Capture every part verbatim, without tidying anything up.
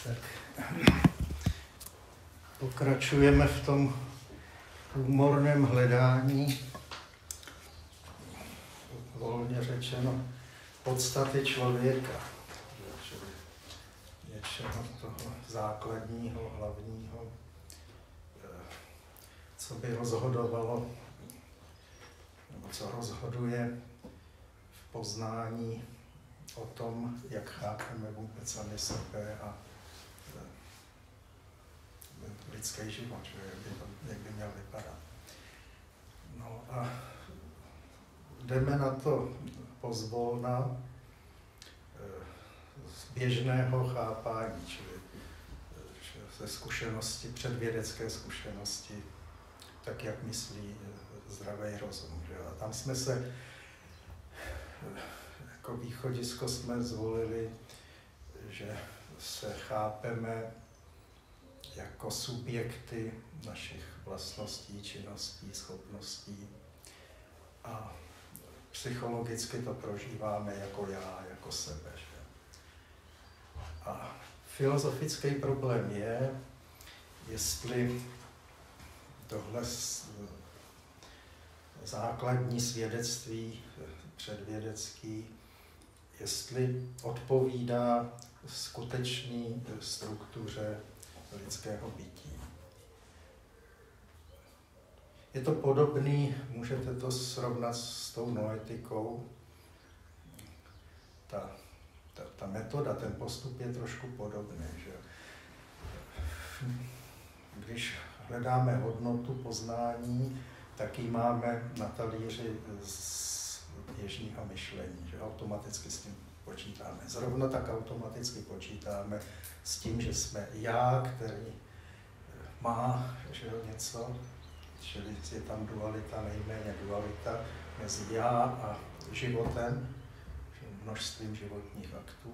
Tak pokračujeme v tom humorném hledání, volně řečeno, podstaty člověka, čili něčeho toho základního, hlavního, co by rozhodovalo, nebo co rozhoduje v poznání o tom, jak chápeme vůbec sami sebe a lidský život, že jak by, to, jak by měl vypadat. No a jdeme na to pozvolna z běžného chápání, čili ze zkušenosti, předvědecké zkušenosti, tak jak myslí zdravý rozum. Že? A tam jsme se, jako východisko jsme zvolili, že se chápeme jako subjekty našich vlastností, činností, schopností a psychologicky to prožíváme jako já, jako sebe. Že? A filozofický problém je, jestli tohle základní svědectví předvědecký, jestli odpovídá skutečné struktuře lidského bytí. Je to podobný, můžete to srovnat s tou noetikou. Ta, ta, ta metoda, ten postup je trošku podobný. Že? Když hledáme hodnotu poznání, tak ji máme na talíři z běžného myšlení, že automaticky s tím počítáme. Zrovna tak automaticky počítáme s tím, že jsme já, který má že něco, čili je tam dualita, nejméně dualita mezi já a životem, množstvím životních aktů.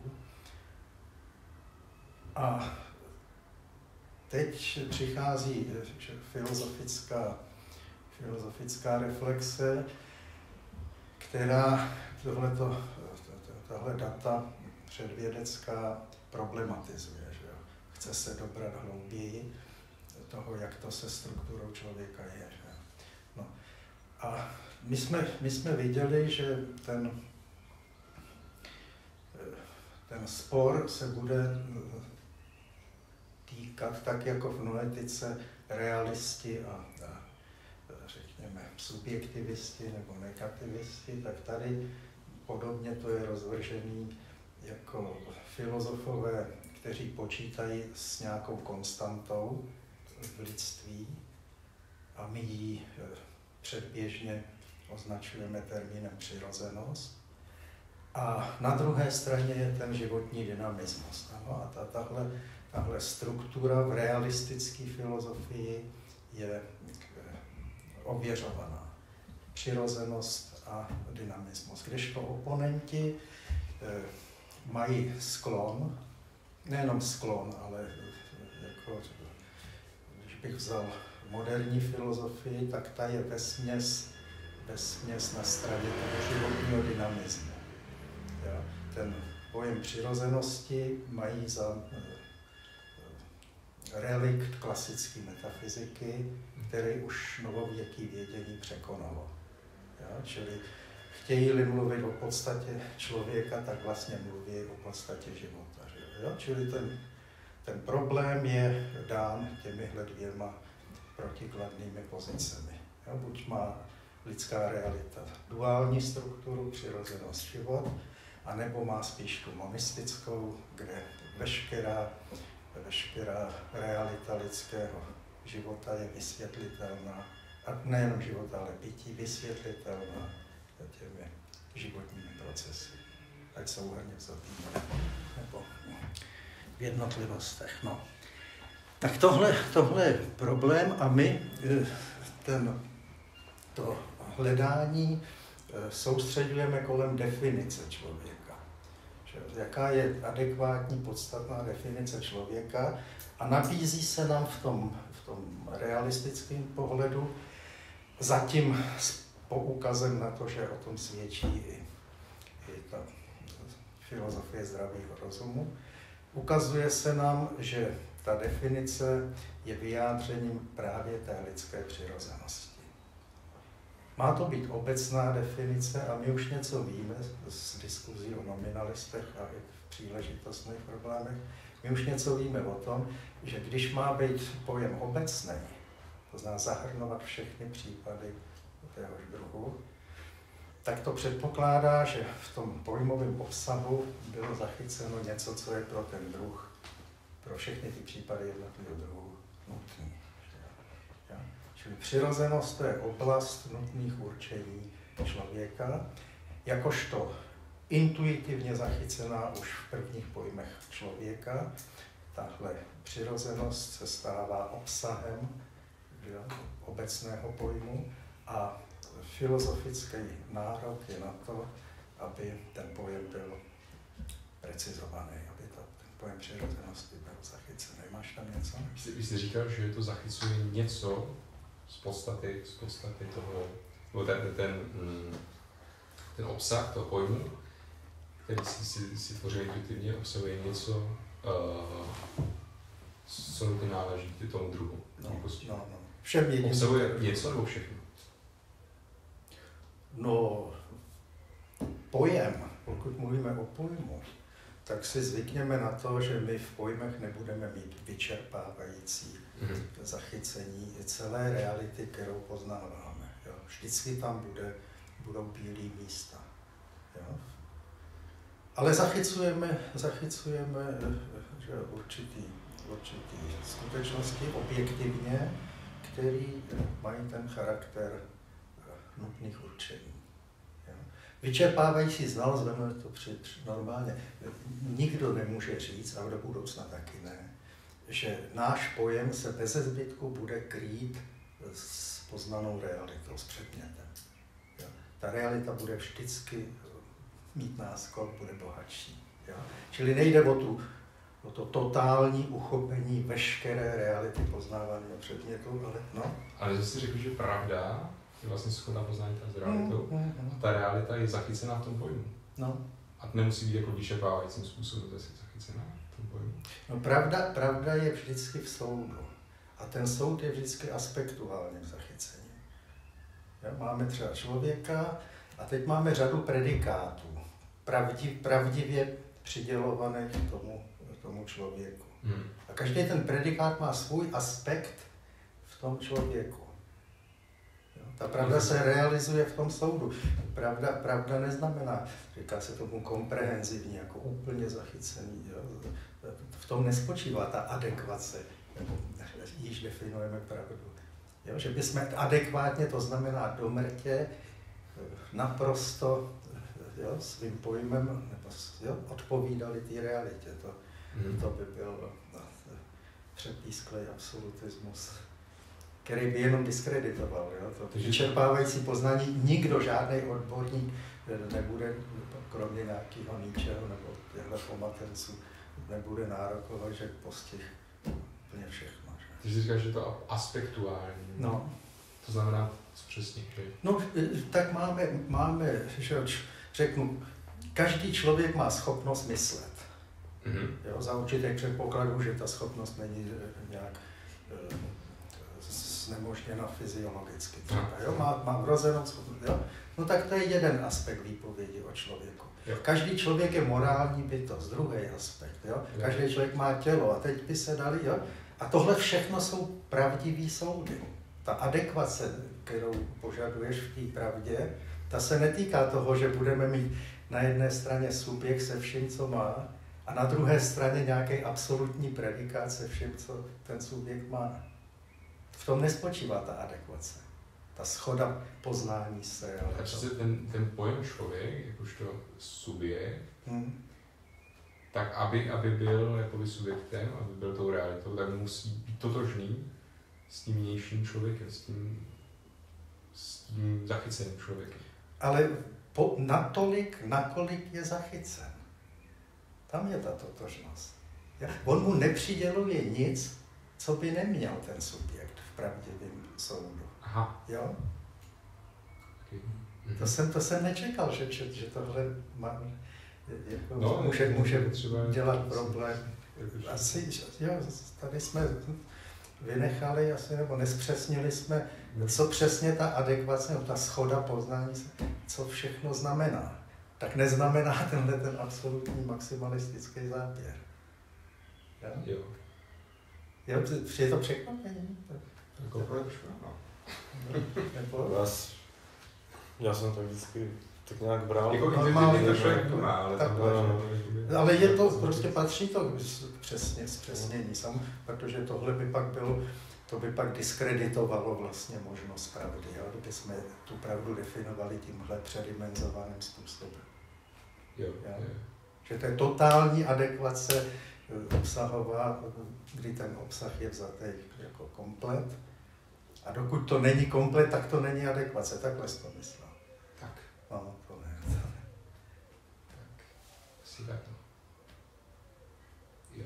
A teď přichází filozofická, filozofická reflexe, která tohleto, tahle data předvědecká problematizuje. Že jo? Chce se dobrat hlouběji toho, jak to se strukturou člověka je. Že? No. A my jsme, my jsme viděli, že ten, ten spor se bude týkat, tak jako v noetice, realisti a, a řekněme subjektivisti nebo negativisti, tak tady podobně to je rozvržený jako filozofové, kteří počítají s nějakou konstantou v lidství a my ji předběžně označujeme termínem přirozenost. A na druhé straně je ten životní dynamismus. Ano, a ta, tahle, tahle struktura v realistické filozofii je ověřovaná. Přirozenost a dynamismus. Kdežto oponenti eh, mají sklon, nejenom sklon, ale jako, když bych vzal moderní filozofii, tak ta je vesměs, vesměs na straně toho životního dynamismu. Ja, ten pojem přirozenosti mají za eh, relikt klasické metafyziky, který už novověký vědění překonalo. Ja, čili chtějí-li mluvit o podstatě člověka, tak vlastně mluví o podstatě života. Že? Ja, čili ten, ten problém je dán těmihle dvěma protikladnými pozicemi. Ja, buď má lidská realita duální strukturu, přirozenost, život, anebo má spíš tu monistickou, kde veškerá, veškerá realita lidského života je vysvětlitelná, a nejenom života, ale bytí vysvětlitelná těmi životními procesy, ať souhrnně vzatými nebo v jednotlivostech. No. Tak tohle, tohle je problém a my ten, to hledání soustředujeme kolem definice člověka. Že, jaká je adekvátní, podstatná definice člověka a nabízí se nám v tom, v tom realistickém pohledu zatím s poukazem na to, že o tom svědčí i, i ta filozofie zdravého rozumu, ukazuje se nám, že ta definice je vyjádřením právě té lidské přirozenosti. Má to být obecná definice a my už něco víme z diskuzí o nominalistech a i v příležitostných problémech. My už něco víme o tom, že když má být pojem obecný, to znamená zahrnovat všechny případy téhož druhu, tak to předpokládá, že v tom pojmovém obsahu bylo zachyceno něco, co je pro ten druh, pro všechny ty případy jednotlivého druhu nutný. Čili přirozenost to je oblast nutných určení člověka, jakožto intuitivně zachycená už v prvních pojmech člověka. Tahle přirozenost se stává obsahem, že, obecného pojmu a filozofický nárok je na to, aby ten pojem byl precizovaný, aby to, ten pojem přirozenosti byl zachycený. Máš tam něco? Vy jste říkal, že to zachycuje něco z podstaty, z podstaty toho, nebo ten, ten, ten obsah toho pojmu, který si, si, si tvořil intuitivně, obsahuje něco, uh, co nutně náleží tomu druhu. No, no, no. Všem jedním. Obsahuje něco nebo všechno? No, pojem, pokud mluvíme o pojmu, tak si zvykněme na to, že my v pojmech nebudeme mít vyčerpávající mm-hmm. zachycení celé reality, kterou poznáváme. Jo. Vždycky tam bude, budou bílé místa. Jo. Ale zachycujeme, zachycujeme že určitý, určitý skutečnosti objektivně, které mají ten charakter nutných určení. Jo. Vyčerpávající znalost, vezmeme to při, při, normálně, nikdo nemůže říct, a do budoucna taky ne, že náš pojem se bez zbytku bude krýt s poznanou realitou, s předmětem. Jo. Ta realita bude vždycky mít náskok, bude bohatší. Jo. Čili nejde o, tu, o to totální uchopení veškeré reality poznávaného předmětu, ale no. Ale zase řekl, že pravda je vlastně schopná poznání s realitou mm, mm, mm. a ta realita je zachycená v tom pojmu. No. A to nemusí být jako vyčerpávajícím způsobem, to je zachycená v tom pojmu. No pravda, pravda je vždycky v soudu. A ten soud je vždycky aspektuálním zachycením. Jo? Máme třeba člověka a teď máme řadu predikátů, pravdiv, pravdivě přidělovaných tomu, tomu člověku. Mm. A každý ten predikát má svůj aspekt v tom člověku. Ta pravda se realizuje v tom soudu. Pravda, pravda neznamená, říká se tomu komprehenzivní, jako úplně zachycený. Jo. V tom nespočívá ta adekvace, nebo již definujeme pravdu. Jo, že bychom adekvátně, to znamená do mrtě, naprosto jo, svým pojmem nebo, jo, odpovídali té realitě. To, mm. to by byl no, přepísklý absolutismus, který by jenom diskreditoval. Jo? To vyčerpávající poznání nikdo, žádný odborník nebude, kromě nějakého Nietzscheho nebo těchto pomatenců, nebude nárokovat, že postih úplně všechno. Že? Ty jsi říkáš, že to je aspektuální. No. To znamená, co přesně? Že? No, tak máme, máme že řeknu, každý člověk má schopnost myslet. Mm-hmm. Jo? Za určitých předpokladů, že ta schopnost není nějak znemožněna fyziologicky. Třeba, jo? Má, má vrozenou schopnost. Jo? No tak to je jeden aspekt výpovědi o člověku. Jo. Každý člověk je morální bytost, druhý aspekt. Jo? Každý člověk má tělo a teď by se dali. Jo? A tohle všechno jsou pravdivý soudy. Ta adekvace, kterou požaduješ v té pravdě, ta se netýká toho, že budeme mít na jedné straně subjekt se vším, co má, a na druhé straně nějaký absolutní predikát se vším, co ten subjekt má. V tom nespočívá ta adekvace, ta shoda poznání se. A přece ten, ten pojem člověk, jakožto subjekt, hmm. tak aby, aby byl jakoby subjektem, aby byl tou realitou, tak musí být totožný s tím vnějším člověkem, s tím, s tím zachyceným člověkem. Ale po, natolik, nakolik je zachycen. Tam je ta totožnost. On mu nepřiděluje nic, co by neměl ten subjekt v pravdivém soudu. Aha. Jo? Okay. To, jsem, to jsem nečekal, že, že, že tohle má, jako, no, může, může třeba dělat problém Asi, jo, tady jsme vynechali asi, nebo nespřesnili jsme, co přesně ta adekvace, ta shoda poznání, co všechno znamená. Tak neznamená tenhle ten absolutní maximalistický záběr. Jo? Jo. Jo, je to překvapení? Jako proč? Nebo... Já jsem to vždycky tak nějak bral. Jako normálně to člověk vnímá, ale tak, tam no, ale je to, prostě patří to přesně, zpřesnění sam, protože tohle by pak bylo, to by pak diskreditovalo vlastně možnost pravdy, jo? Kdyby jsme tu pravdu definovali tímhle předimenzovaným způsobem. Jo, jo? jo. Že to je totální adekvace obsahová, kdy ten obsah je vzatý jako komplet. A dokud to není komplet, tak to není adekvace. Takhle jsi to myslel. Tak. No, to ne. To ne. Tak. Asi tak. Jo.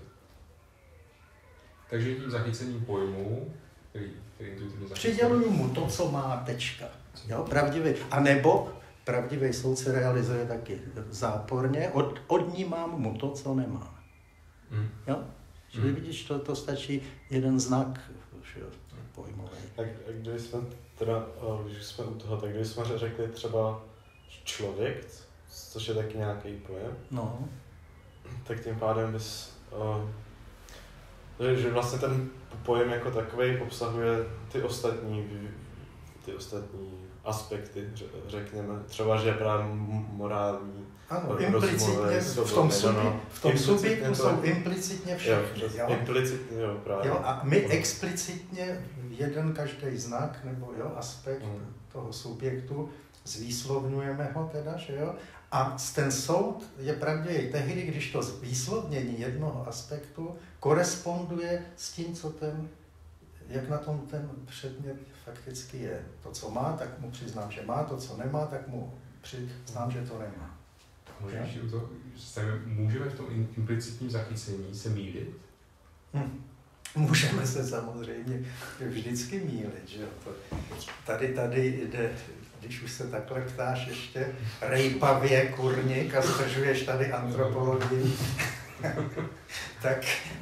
Takže tím zachycením pojmu, který, který intuitivně zachycuje. Přiděluju mu to, co má, tečka. Jo, pravdivý. A nebo pravdivý soud se realizuje taky záporně, od, odnímám mu to, co nemá. Mm. Jo? Čili Mm. vidíš, to, to stačí jeden znak pojmový. Tak když jsme teda, když jsme u toho, tak když jsme řekli třeba člověk, což je taky nějaký pojem, No. tak tím pádem bys, uh, že, že vlastně ten pojem jako takový obsahuje ty ostatní, ty ostatní aspekty, řekněme, třeba, že je právě morální, Ano, implicitně v tom, subi, v tom subjektu jsou implicitně všechny. Jo, jo? Implicitně, jo, právě. Jo, a my explicitně jeden každý znak nebo jo, aspekt mm. toho subjektu zvýslovňujeme ho teda, že jo? A ten soud je pravději tehdy, když to výslovnění jednoho aspektu koresponduje s tím, co ten, jak na tom ten předmět fakticky je. To, co má, tak mu přiznám, že má, to, co nemá, tak mu přiznám, že to nemá. Můžeme, to, můžeme v tom implicitním zachycení se mýlit? Hm. Můžeme se samozřejmě vždycky mýlit, že jo. Tady, tady jde, když už se takhle ptáš ještě rejpavě kurník a zdržuješ tady antropologii, tak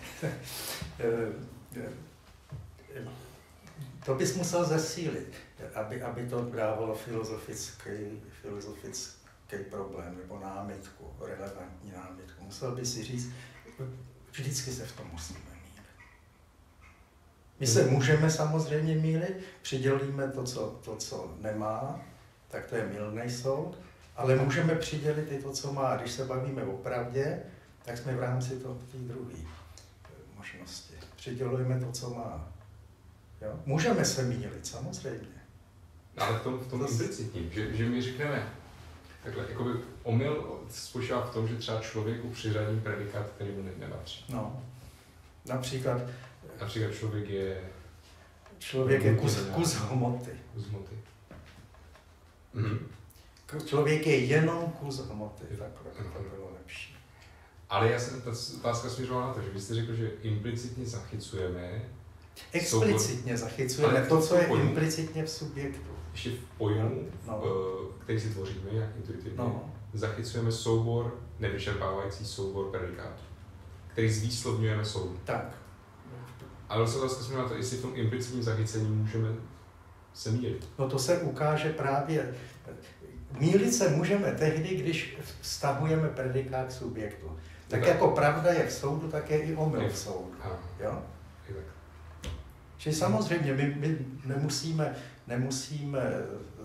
to bys musel zesílit, aby, aby to dávalo filozofický, filozofický problém nebo námitku, relevantní námitku. Musel by si říct, vždycky se v tom musíme mýlit. My se můžeme samozřejmě mýlit, přidělíme to, co, to, co nemá, tak to je mylný soud, ale můžeme přidělit i to, co má. Když se bavíme o pravdě, tak jsme v rámci té druhé možnosti. Přidělujeme to, co má. Jo? Můžeme se mýlit, samozřejmě. Ale v tom, v tom to implicitním, že, že my řekneme, takhle, jakoby omyl spočívá v tom, že třeba člověku přiřadím predikát, který mu nepatří. No, například... Například člověk je... Člověk je kus, kus hmoty. Kus hmoty. Mhm. Člověk je jenom kus hmoty, takhle to bylo lepší. Ale já jsem, ta otázka směřovala na to, že vy jste řekl, že implicitně zachycujeme... Explicitně soubor, zachycujeme to, co je pojmu, implicitně v subjektu. Ještě v pojmu, no. který si tvoříme, jak intuitivně, no. zachycujeme soubor, nevyčerpávající soubor predikátů, který zvýslovňujeme soudu. Tak. Ale se otázka směřovala na to, jestli v tom implicitním zachycení můžeme se mýlit. No to se ukáže právě. Mýlit se můžeme tehdy, když vztahujeme predikát k subjektu. Tak, tak jako pravda je v soudu, tak je i omyl v soudu. Jo? Čili samozřejmě my, my nemusíme, nemusíme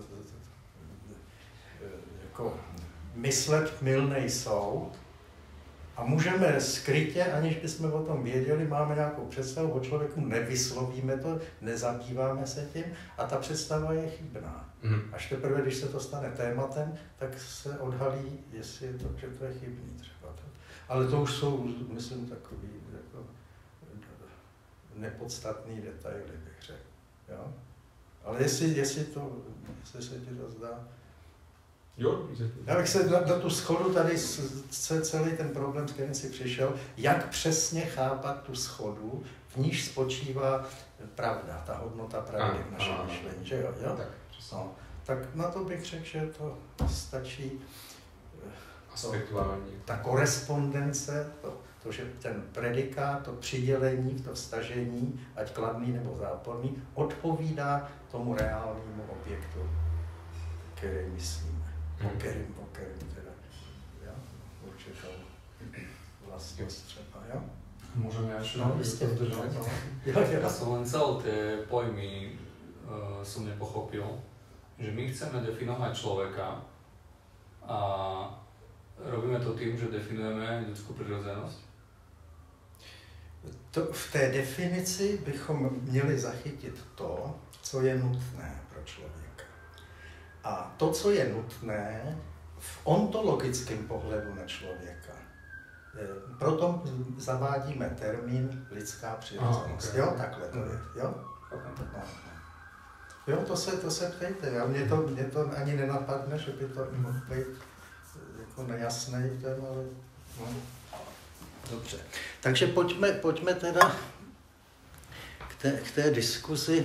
jako myslet mylnej soud a můžeme skrytě, aniž bychom o tom věděli, máme nějakou představu o člověku, nevyslovíme to, nezabýváme se tím a ta představa je chybná. Mm. Až teprve, když se to stane tématem, tak se odhalí, jestli je to, že to je chybný třeba. Ale to už jsou, myslím, takový jako nepodstatný detaily, bych řekl. Jo? Ale jestli, jestli, to, jestli se ti to zdá... Jo, já bych se na, na tu schodu tady se, celý ten problém, s kterým si přišel, jak přesně chápat tu schodu, v níž spočívá pravda, ta hodnota pravdy v našem myšlení, že jo? jo? Tak, no, tak na to bych řekl, že to stačí aspektuální. Ta korespondence, to To, že ten predikát, to přidělení, to vztažení, ať kladný nebo záporný, odpovídá tomu reálnému objektu, který myslíme. O kterým, o kterým teda, ja? Určitou vlastnost třeba, jo? Môžem ja ešte No, jistě. zdržať? No. Ja som len celé tie pojmy uh, som nepochopil, že my chceme definovať človeka a robíme to tým, že definujeme ľudskú prirodzenosť. To, v té definici bychom měli zachytit to, co je nutné pro člověka. A to, co je nutné v ontologickém pohledu na člověka. Proto zavádíme termín lidská přirozenost. Ah, okay. Jo, takhle to je. Jo, no. Jo, to se, to se ptejte. Jo. Mě, to, mě to ani nenapadne, že by to mohl být jako nejasný ten, ale no. Dobře. Takže pojďme, pojďme teda k té, k té diskuzi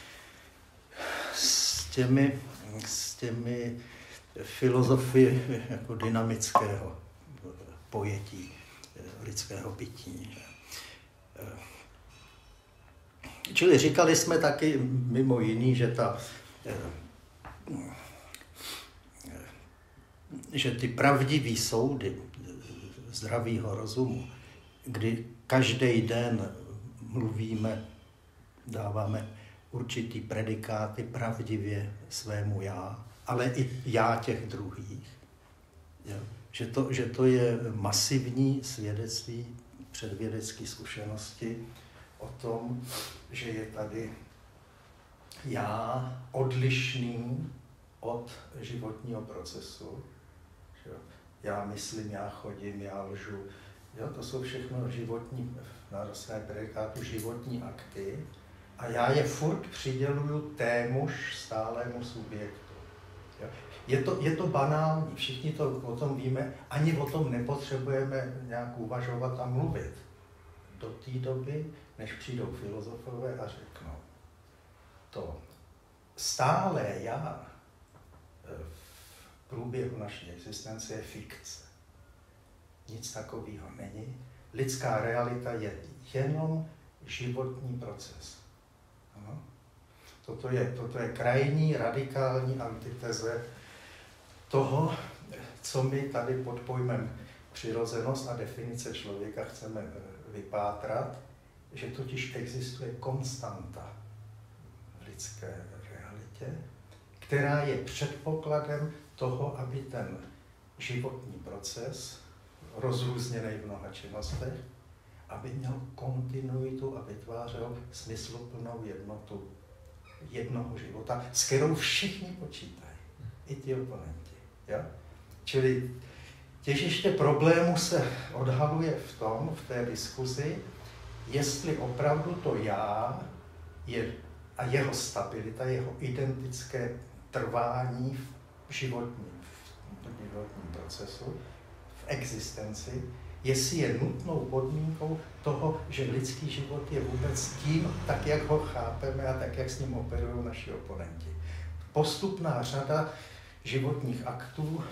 s těmi, s těmi filozofy jako dynamického pojetí lidského bytí. Čili říkali jsme taky mimo jiný, že ta že ty pravdivý soudy zdravého rozumu, kdy každý den mluvíme, dáváme určitý predikáty pravdivě svému já, ale i já těch druhých. Jo? Že, to, že to je masivní svědectví předvědecké zkušenosti o tom, že je tady já odlišný od životního procesu. Jo? Já myslím, já chodím, já lžu. Jo? To jsou všechno životní, nárostné predikáty, životní akty. A já je furt přiděluju témuž stálému subjektu. Jo? Je to, je to banální, všichni to o tom víme, ani o tom nepotřebujeme nějak uvažovat a mluvit. Do té doby, než přijdou filozofové a řeknou, to stále já v průběhu naší existence je fikce. Nic takového není. Lidská realita je jenom životní proces. Ano? Toto je, toto je krajní, radikální antiteze toho, co my tady pod pojmem přirozenost a definice člověka chceme vypátrat, že totiž existuje konstanta v lidské realitě, která je předpokladem toho, aby ten životní proces, rozrůzněný v mnoha činnostech, aby měl kontinuitu a vytvářel smysluplnou jednotu jednoho života, s kterou všichni počítají, i ti oponenti. Jo? Čili těžiště problému se odhaluje v tom, v té diskuzi, jestli opravdu to já je, a jeho stabilita, jeho identické trvání v životním, v životním procesu, v existenci, jestli je nutnou podmínkou toho, že lidský život je vůbec tím, tak jak ho chápeme a tak jak s ním operují naši oponenti. Postupná řada životních aktů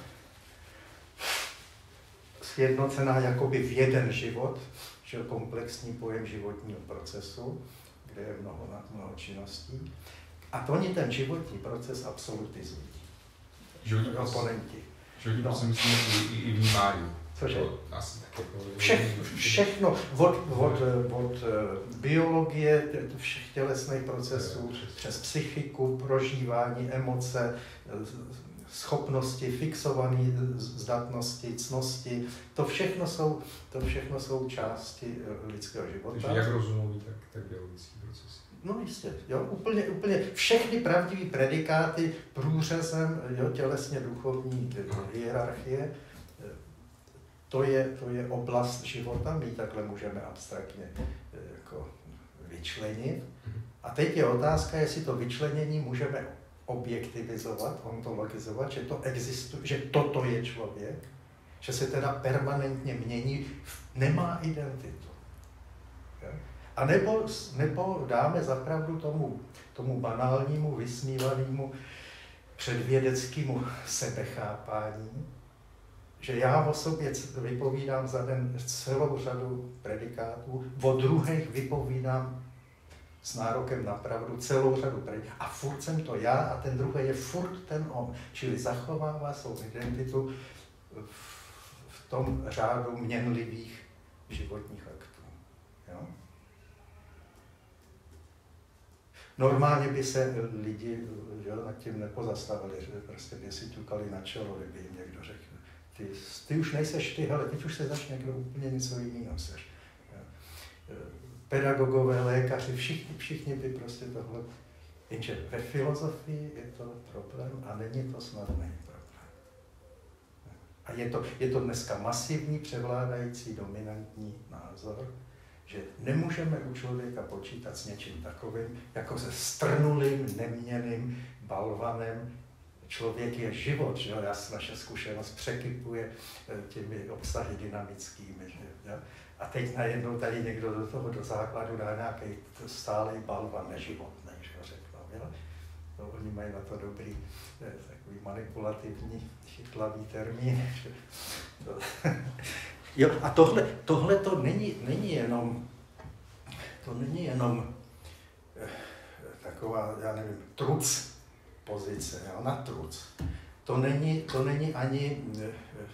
sjednocená jakoby v jeden život, že komplexní pojem životního procesu, kde je mnoho, mnoho činností. A to oni ten životní proces absolutizují. Životní oponenti. Životní proces myslíme i, i vnímání. Cože? Asi tak jako... Vše, všechno, od, od, od biologie, všech tělesných procesů, přes psychiku, prožívání, emoce, schopnosti, fixované zdatnosti, cnosti, to všechno jsou, to všechno jsou části lidského života. Takže jak rozumový, tak, tak biologický proces. No jistě, jo, úplně, úplně všechny pravdivé predikáty průřezem jo, tělesně duchovní hierarchie, to je, to je oblast života, my takhle můžeme abstraktně jako vyčlenit. A teď je otázka, jestli to vyčlenění můžeme objektivizovat, ontologizovat, že to existuje, že toto je člověk, že se teda permanentně mění, nemá identitu. A nebo, nebo dáme zapravdu tomu, tomu banálnímu, vysmívanému předvědeckému sebechápání, že já o sobě vypovídám za den celou řadu predikátů, o druhých vypovídám s nárokem na pravdu celou řadu predikátů. A furt jsem to já a ten druhý je furt ten on. Čili zachovává svou identitu v tom řádu měnlivých životních aktů. Jo? Normálně by se lidi že, nad tím nepozastavili, že prostě by si ťukali na čelo, kdyby jim někdo řekl, ty, ty už nejseš ty, hele, teď už se začne někdo úplně něco jiného seš. Pedagogové, lékaři, všichni, všichni by prostě tohle, jenže ve filozofii je to problém a není to snadný problém. A je to, je to dneska masivní, převládající, dominantní názor, že nemůžeme u člověka počítat s něčím takovým, jako se strnulým, neměnným balvanem. Člověk je život, že jo? Naše zkušenost překypuje těmi obsahy dynamickými. Že jo? A teď najednou tady někdo do toho do základu dá nějaký stálý balvan, neživotný, že jo, řeknou. Jo? No, oni mají na to dobrý, takový manipulativní, chytlavý termín. Že? To, jo, a tohle, tohle to není, není jenom, to není jenom eh, taková, já nevím, truc pozice, jo, na truc. To není, to není ani eh,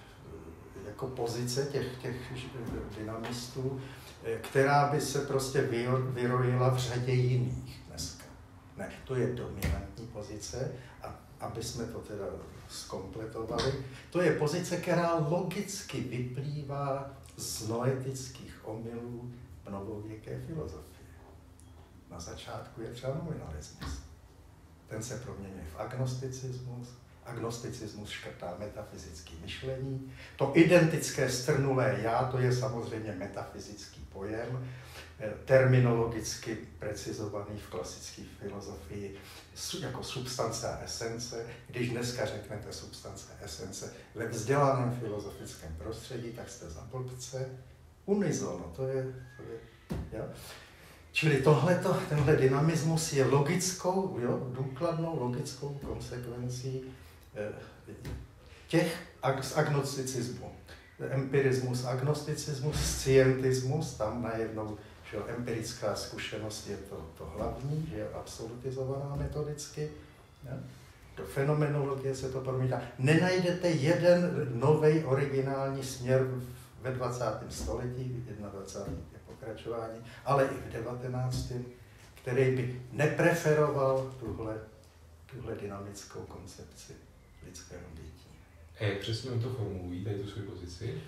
jako pozice těch, těch dynamistů, eh, která by se prostě vyrojila v řadě jiných dneska. Ne, to je dominantní pozice a aby jsme to teda zkompletovali, to je pozice, která logicky vyplývá z noetických omylů v novověké filozofii. Na začátku je třeba nominalismus. Ten se proměňuje v agnosticismus. Agnosticismus škrtá metafyzické myšlení. To identické strnulé já, to je samozřejmě metafyzický pojem, terminologicky precizovaný v klasické filozofii jako substance a esence. Když dneska řeknete substance a esence ve vzdělaném filozofickém prostředí, tak jste za blbce. Unizono, to je... To je jo? Čili tohleto, tenhle dynamismus je logickou, jo, důkladnou logickou konsekvencí eh, těch ag- agnosticismu. Empirismus, agnosticismus, scientismus, tam najednou že empirická zkušenost je to, to hlavní, že je absolutizovaná metodicky. Ja? Do fenomenologie se to promítá. Nenajdete jeden nový originální směr ve dvacátém století, dvacátém je pokračování, ale i v devatenáctém, který by nepreferoval tuhle, tuhle dynamickou koncepci lidského bytí. A jak přesně on to formulují, tady tu svou pozici?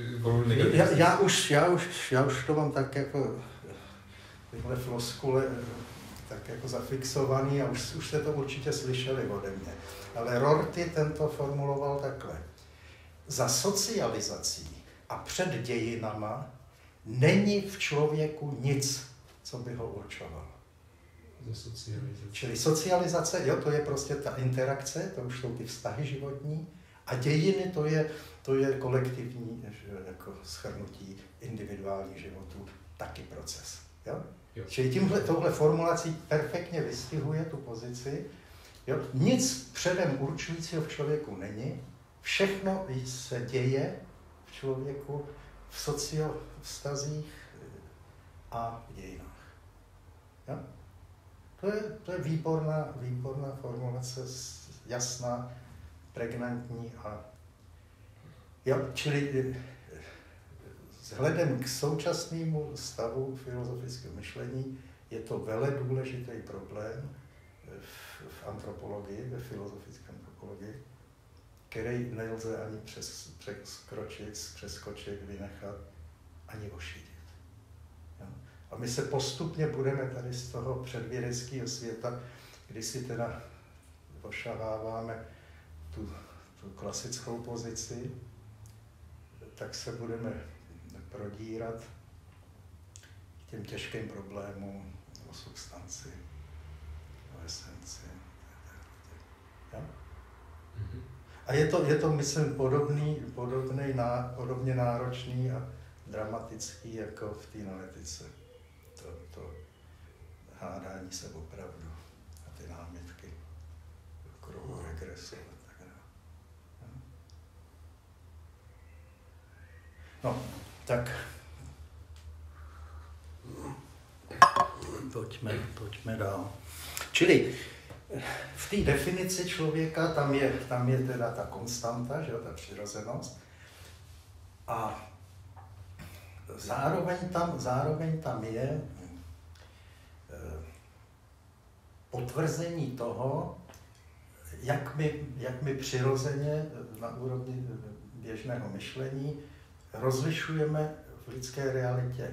Já, já, už, já, už, já už to mám tak jako tyhle floskule tak jako zafixovaný a už, už jste to určitě slyšeli ode mě. Ale Rorty tento formuloval takhle. Za socializací a před dějinama není v člověku nic, co by ho určovalo. Za socializaci. Čili socializace, jo, to je prostě ta interakce, to už jsou ty vztahy životní, a dějiny to je, to je kolektivní jako shrnutí individuálních životů, taky proces. Jo? Jo. Čili tímhle, touhle formulací perfektně vystihuje tu pozici. Jo? Nic předem určujícího v člověku není, všechno se děje v člověku v sociovztazích a v dějinách. Jo? To je, to je výborná, výborná formulace, jasná, pregnantní a jo, čili vzhledem k současnému stavu filozofického myšlení je to vele důležitý problém v, v antropologii, ve filozofické antropologii, který nelze ani přes, přeskročit, přeskočit, vynechat, ani ošidit. Jo? A my se postupně budeme tady z toho předvědeckého světa, kdy si teda ošaháváme tu, tu klasickou pozici, tak se budeme prodírat k těm těžkým problémům o substanci, o esenci. Ja? A je to, je to, myslím, podobný, podobný, ná, podobně náročný a dramatický jako v té noetice. To, to hádání se opravdu a ty námitky kruhu regresu. No, tak pojďme, pojďme dál. Čili v té definici člověka tam je, tam je teda ta konstanta, že jo, ta přirozenost. A zároveň tam, zároveň tam je potvrzení toho, jak my, jak my přirozeně na úrovni běžného myšlení rozlišujeme v lidské realitě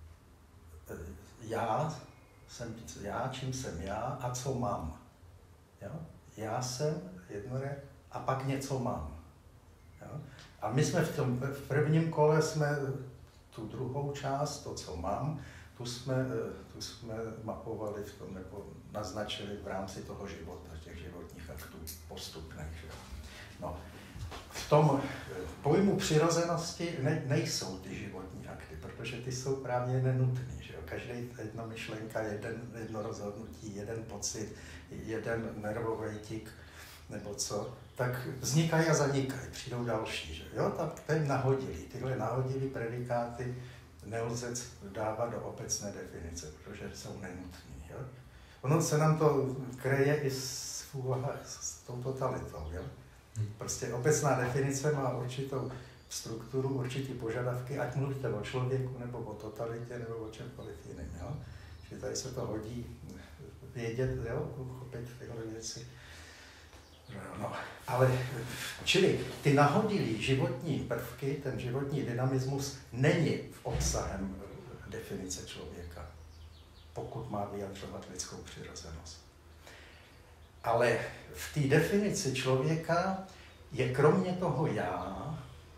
já, jsem, já, čím jsem já a co mám. Jo? Já jsem jednoré a pak něco mám. Jo? A my jsme v tom v prvním kole jsme tu druhou část, to, co mám, tu jsme, tu jsme mapovali v tom, nebo naznačili v rámci toho života, těch životních aktů postupných. Že? No, v tom pojmu přirozenosti ne, nejsou ty životní akty, protože ty jsou právě nenutný. Že? Každý jedna myšlenka, jeden, jedno rozhodnutí, jeden pocit, jeden nervový tik, nebo co, tak vznikají a zanikají, přijdou další. Že? Jo, tak ten nahodili, tyhle nahodili predikáty nelze dávat do obecné definice, protože jsou nenutný. Jo? Ono se nám to kreje i s, s tou totalitou. Jo? Prostě obecná definice má určitou strukturu, určitý požadavky, ať mluvíte o člověku, nebo o totalitě, nebo o čemkoliv jiném. Jo? Čili tady se to hodí vědět, jo? Uchopit tyhle věci. No, ale čili ty nahodilý životní prvky, ten životní dynamismus není v obsahem definice člověka, pokud má vyjadřovat lidskou přirozenost. Ale v té definici člověka je kromě toho já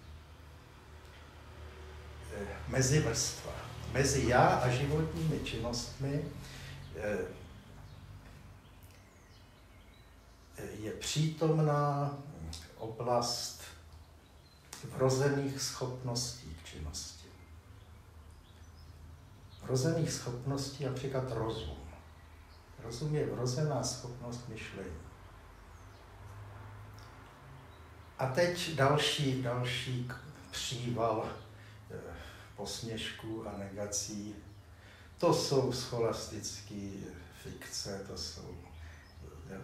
mezivrstva. Mezi já a životními činnostmi je přítomná oblast vrozených schopností k činnosti. Vrozených schopností například rozum. Rozum je vrozená schopnost myšlení. A teď další, další příval eh, posměšků a negací. To jsou scholastické fikce, to jsou... Ja.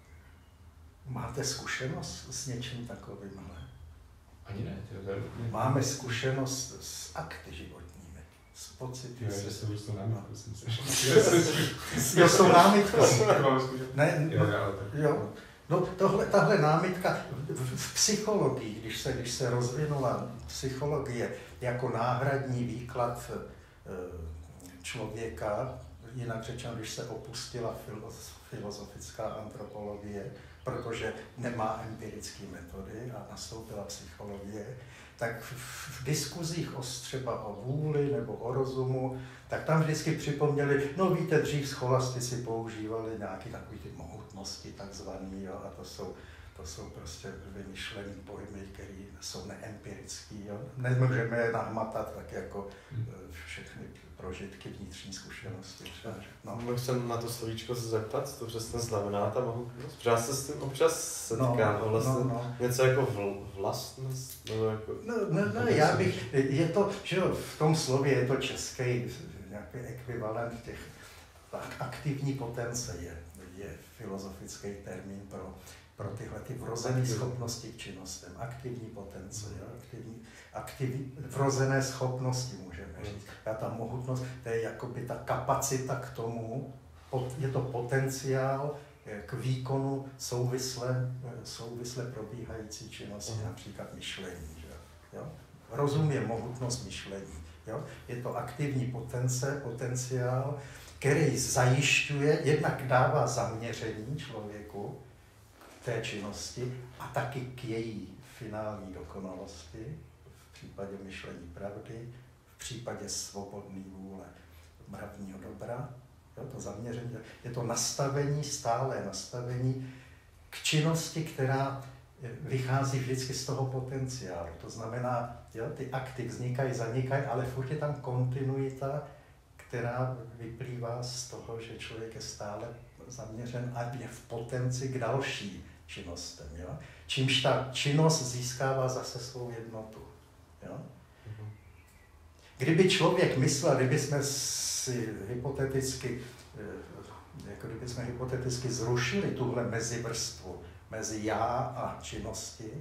Máte zkušenost s něčím takovým? Ale? Ani ne. To je Máme zkušenost s akty životními, s pocity. Jo, že se už to námitku jsem se Jo, s tou námitkou. Ne, jo, jo. No, tohle, tahle námitka v, v psychologii, když se, když se rozvinula psychologie jako náhradní výklad člověka, jinak řečeno, když se opustila filozofická antropologie, protože nemá empirické metody a nastoupila psychologie, tak v diskuzích o třeba o vůli nebo o rozumu, tak tam vždycky připomněli, no víte, dřív scholastici používali nějaké takové ty mohutnosti takzvané, jo, a to jsou, to jsou prostě vymyšlené pojmy, které jsou neempirické, jo. Nemůžeme je nahmatat tak jako všechny prožitky, vnitřní zkušenosti. No. Mohl jsem na to slovíčko se zeptat, co to přesně znamená ta mohutnost? Protože já se s tím občas setkám, no, vlastně no, no. Něco jako vl, vlastnost? Nebo jako, no, no, no já bych, je to, že jo, v tom slově je to český nějaký ekvivalent těch, tak aktivní potence je, je filozofický termín pro, pro tyhle ty vrozené schopnosti k činnostem. Aktivní potence, jo, aktivní, aktivní, vrozené schopnosti můžeme říct. A ta mohutnost, to je jakoby ta kapacita k tomu, je to potenciál k výkonu souvisle, souvisle probíhající činnosti, uh-huh. například myšlení. Že? Jo? Rozum je mohutnost myšlení. Jo? Je to aktivní potence, potenciál, který zajišťuje, jednak dává zaměření člověku k té činnosti a taky k její finální dokonalosti, v případě myšlení pravdy, v případě svobodné vůle mravního dobra. Jo, to zaměření, je to nastavení, stálé nastavení k činnosti, která vychází vždycky z toho potenciálu. To znamená, jo, ty akty vznikají, zanikají, ale furt je tam kontinuita, která vyplývá z toho, že člověk je stále zaměřen a je v potenci k další činnostem. Jo? Čímž ta činnost získává zase svou jednotu. Jo? Kdyby člověk myslel, kdyby jsme si hypoteticky, jako kdyby jsme hypoteticky zrušili tuhle mezivrstvu mezi já a činnosti,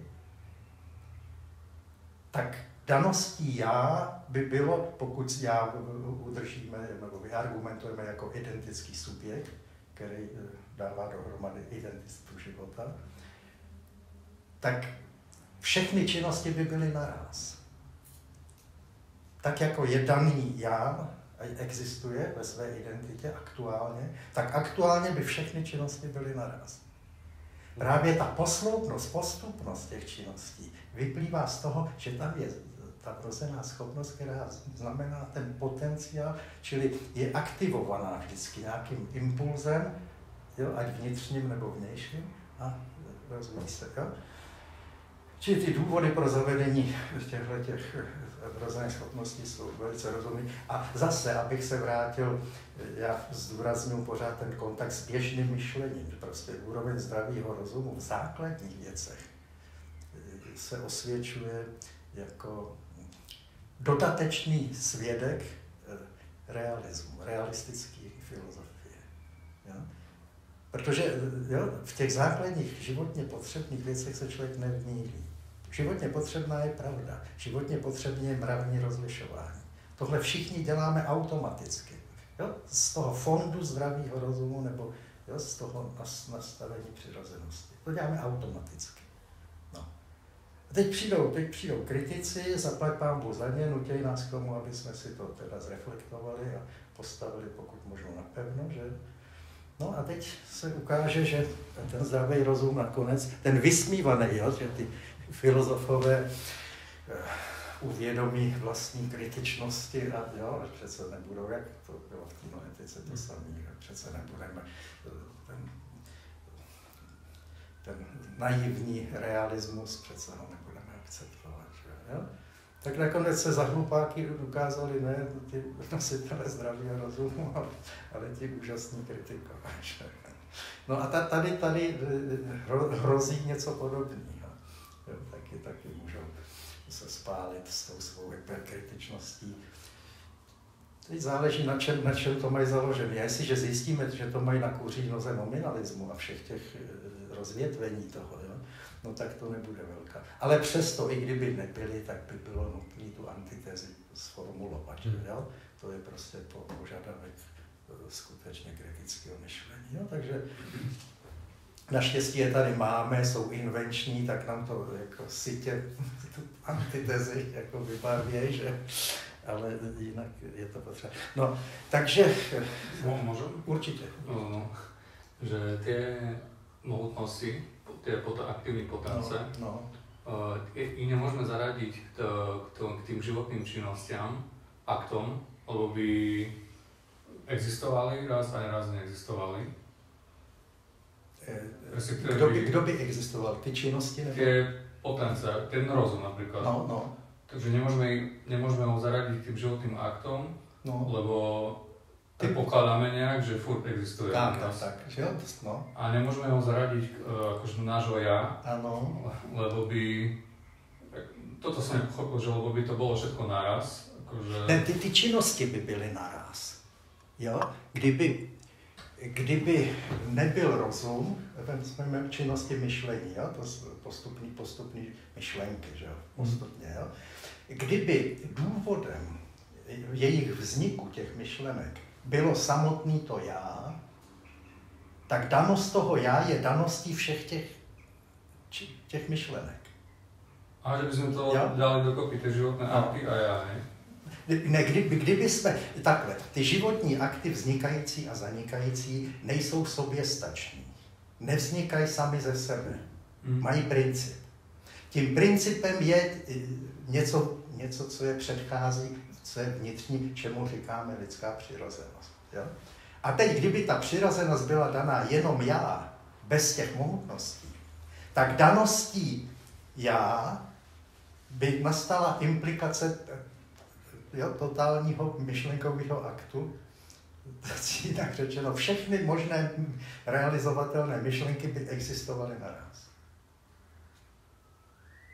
tak daností já by bylo, pokud já udržíme nebo vyargumentujeme jako identický subjekt, který dává dohromady identitu života, tak všechny činnosti by byly naráz. Tak jako je daný já, existuje ve své identitě aktuálně, tak aktuálně by všechny činnosti byly naráz. Právě ta posloupnost, postupnost těch činností vyplývá z toho, že tam je ta vrozená schopnost, která znamená ten potenciál, čili je aktivovaná vždycky nějakým impulzem, jo, ať vnitřním nebo vnějším, a rozvíjí se. Jo? Čili ty důvody pro zavedení těchto těch vrozených schopností jsou velice rozumný. A zase, abych se vrátil, já zdůraznuju pořád ten kontakt s běžným myšlením, prostě úroveň zdravého rozumu v základních věcech se osvědčuje jako dodatečný svědek realismu, realistické filozofie. Jo? Protože jo, v těch základních životně potřebných věcech se člověk nevmílí. Životně potřebná je pravda, životně potřebně je mravní rozlišování. Tohle všichni děláme automaticky. Jo? Z toho fondu zdravého rozumu nebo jo, z toho nastavení přirozenosti. To děláme automaticky. No. A teď přijdou, teď přijdou kritici, zaplať pánbůh za ně, nutějí nás k tomu, aby jsme si to teda zreflektovali a postavili pokud možno napevno, že? No a teď se ukáže, že ten zdravý rozum nakonec, ten vysmívaný, jo, že ty filozofové uh, uvědomí vlastní kritičnosti a jo, přece nebudou, jak to bylo v té noetice to samé, přece nebudeme ten, ten naivní realismus, přece ho nebudeme akceptovat, že, jo? Tak nakonec se za hlupáky ukázali ne ty nositele zdravého rozumu, ale ti úžasní kritikové. No a tady, tady hrozí něco podobného. Taky, taky můžou se spálit s tou svou hyperkritičností. Teď záleží, na čem, na čem to mají založené. A jestliže zjistíme, že to mají na kuří noze nominalismu a všech těch rozvětvení toho, jo, no tak to nebude velká. Ale přesto, i kdyby nebyly, tak by bylo nutné tu antitezi sformulovat. Hmm. Jo? To je prostě požadavek skutečně kritického myšlení. Jo? Takže naštěstí je tady máme, jsou invenční, tak nám to jako sitě tu antitezi jako vybarvějí, že? Ale jinak je to potřeba. No, takže... Můžu? Určitě. No, no. Že ty mohutnosti, tie aktivní potence, no, no. I nemôžeme zaradiť k, k, k tým životným činnostiam, aktom, lebo by existovali raz a raz neexistovali. Kdo by, kdo by existoval? Ty činnosti? Nebo? Tie potence, ten rozum napríklad. No, no. Takže nemôžeme, nemôžeme ho zaradiť tým životným aktom, no, lebo Ty pokladáme nejak, že furt existuje. Tak, tak, tak. No. A nemôžeme ho zaradiť akože nášho ja, ano, lebo by... Toto som nepochopil, že lebo by to bolo všetko naraz. Akože... Ne, ty, ty činnosti by byly naraz. Jo? Kdyby, kdyby nebyl rozum, vezmeme činnosti myšlení, jo? To postupný, postupný myšlenky, že jo? Postupně, jo? Kdyby důvodem jejich vzniku těch myšlenek bylo samotný to já, tak danost toho já je daností všech těch, těch myšlenek. A že bychom to ja? dali dokopy, ty životné no. akty a já, ne? Ne, kdyby, kdyby jsme, takhle, ty životní akty vznikající a zanikající nejsou soběstační. Nevznikají sami ze sebe. Hmm. Mají princip. Tím principem je něco, něco, co je předchází, co je vnitřní, čemu říkáme lidská přirozenost. Jo? A teď, kdyby ta přirozenost byla daná jenom já, bez těch mohutností, tak daností já by nastala implikace jo, totálního myšlenkového aktu. Jinak řečeno, všechny možné realizovatelné myšlenky by existovaly naraz.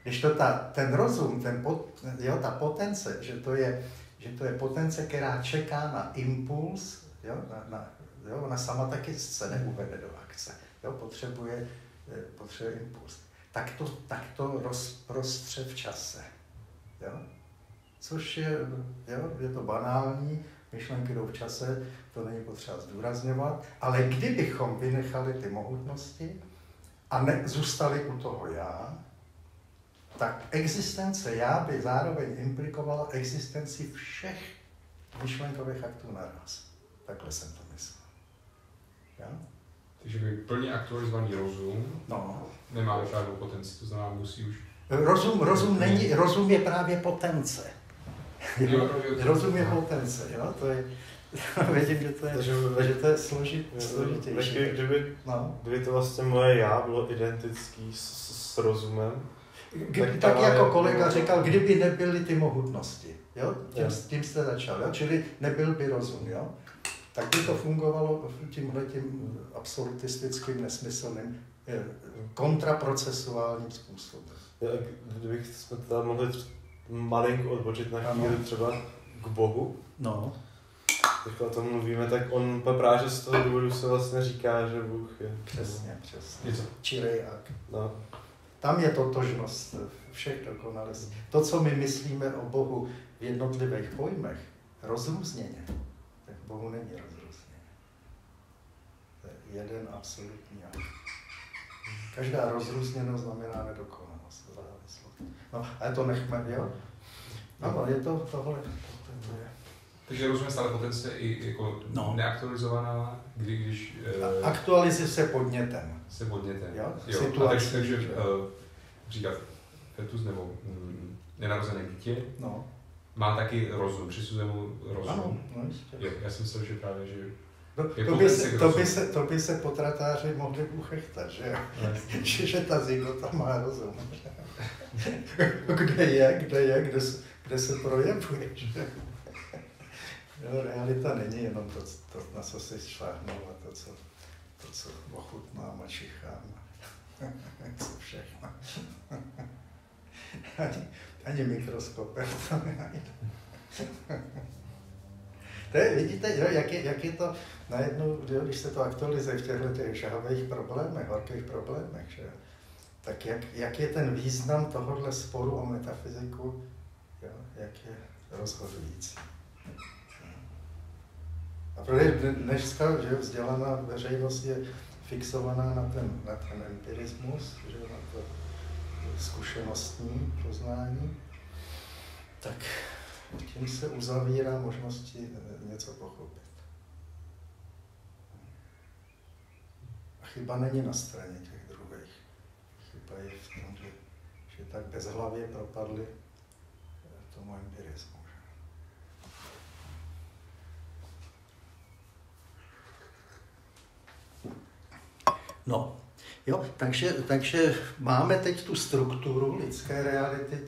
Když to ta, ten rozum, ten pot, jo, ta potence, že to, je, že to je potence, která čeká na impuls, jo, na, na, jo, ona sama taky se neuvede do akce, jo, potřebuje, potřebuje impuls. Tak to, tak to rozprostře v čase. Jo? Což je, jo, je to banální, myšlenky jdou v čase, to není potřeba zdůrazňovat, ale kdybychom vynechali ty mohutnosti a ne, zůstali u toho já, tak existence já by zároveň implikovala existenci všech myšlenkových aktů naraz. Takhle jsem to myslel. Ja? Takže by plně aktualizovaný rozum no. nemá žádnou potenci, to znamená, musí už... Rozum, rozum, není, rozum je právě potence. Jo, rozum je potence, jo? To je, vidím, že to je, Takže, že to je složit, složitější. Kdyby, kdyby, no. kdyby to vlastně moje já bylo identický s, s rozumem, Kdy, tak, tak jako kolega říkal, kdyby nebyly ty mohutnosti, jo? Tím, tím jste začal, jo? Čili nebyl by rozum, jo? Tak by to fungovalo tímhletím absolutistickým, nesmyslným, kontraprocesuálním způsobem. Kdybych jsme teda mohli malinko odbočit na chvíli třeba k Bohu. No. Když o tom mluvíme, tak on právě z toho důvodu se vlastně říká, že Bůh je... Přesně, přesně. Čirej ak. No. Tam je totožnost všech dokonalostí. To, co my myslíme o Bohu v jednotlivých pojmech, rozrůzněně, tak Bohu není rozrůzněně. To je jeden absolutní akt. Každá rozrůzněnost znamená nedokonalost, závislost. No, ale to nechme, jo? No, je to tohle. To je. Takže rozumím stále potence i jako no. neaktualizovaná, kdy, když... E, Aktualizuje se podnětem. Se podnětem. Jo? jo. Situací, takže, takže uh, říkat fetus nebo mm, nenarozené dítě no. má taky rozum, přisuzuje mu rozum. Ano, no jistě. Jo, já si myslel, že právě, že... No, to, by se, to, by se, to by se potratáři mohli uchechtat, že jo? že, že ta zygota má rozum. kde je, kde je, kde, kde se projevuje, že? Jo, realita není jenom to, to, na co si šláhnou a to, co, to, co ochutnám a čichám. Co všechno. ani, ani mikroskopem to nenajde. To je, vidíte, jo, jak, je, jak je to najednou, jo, když se to aktualizuje v těchto těch žhavých problémech, horkých problémech, že? Tak jak, jak je ten význam tohohle sporu o metafyziku, jo, jak je rozhodující. A protože dneska, že vzdělaná veřejnost je fixovaná na ten, na ten empirismus, že na to zkušenostní poznání, tak tím se uzavírá možnosti něco pochopit. A chyba není na straně těch druhých. Chyba je v tom, že, že tak bezhlavě propadli tomu empirismu. No, jo, takže, takže máme teď tu strukturu lidské reality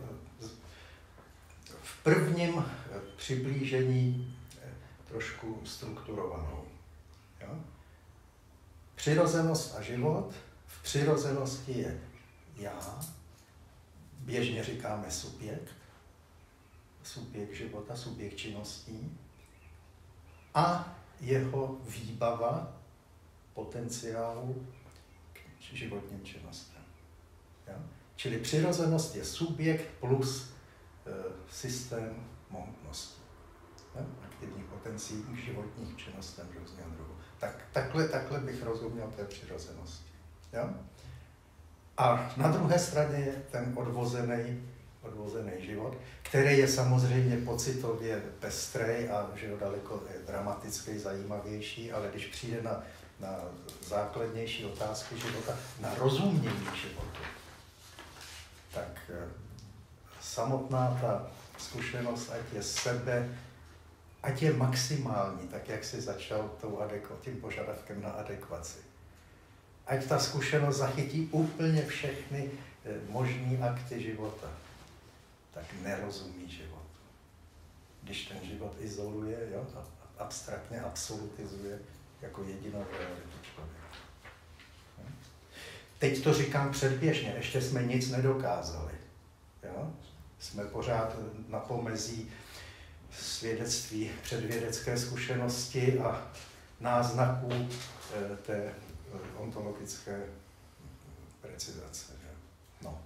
v prvním přiblížení trošku strukturovanou. Jo? Přirozenost a život. V přirozenosti je já, běžně říkáme subjekt, subjekt života, subjekt činností a jeho výbava potenciálu k životním činnostem. Ja? Čili přirozenost je subjekt plus e, systém mohutností. Ja? Aktivní potencií k životních činnostem různého druhu. Tak, takhle, takhle bych rozuměl té přirozenosti. Ja? A na druhé straně je ten odvozený, odvozený život, který je samozřejmě pocitově pestrej a že je daleko dramaticky zajímavější, ale když přijde na na základnější otázky života, na rozumění života, tak samotná ta zkušenost, ať je sebe, ať je maximální, tak jak si začal tou adekva, tím požadavkem na adekvaci. Ať ta zkušenost zachytí úplně všechny možné akty života, tak nerozumí životu. Když ten život izoluje, jo, abstraktně absolutizuje, jako jedinou realitu člověka. teď to říkám předběžně, ještě jsme nic nedokázali. Jo? Jsme pořád na pomezí svědectví předvědecké zkušenosti a náznaků té ontologické precizace. Že? No.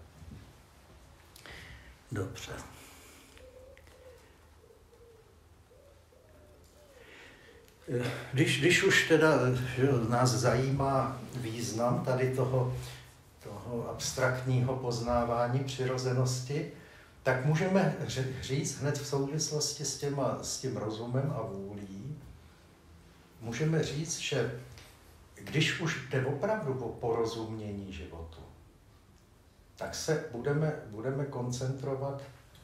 Dobře. Když, když už teda že, nás zajímá význam tady toho, toho abstraktního poznávání přirozenosti, tak můžeme říct hned v souvislosti s, těma, s tím rozumem a vůlí, můžeme říct, že když už jde opravdu o porozumění životu, tak se budeme, budeme koncentrovat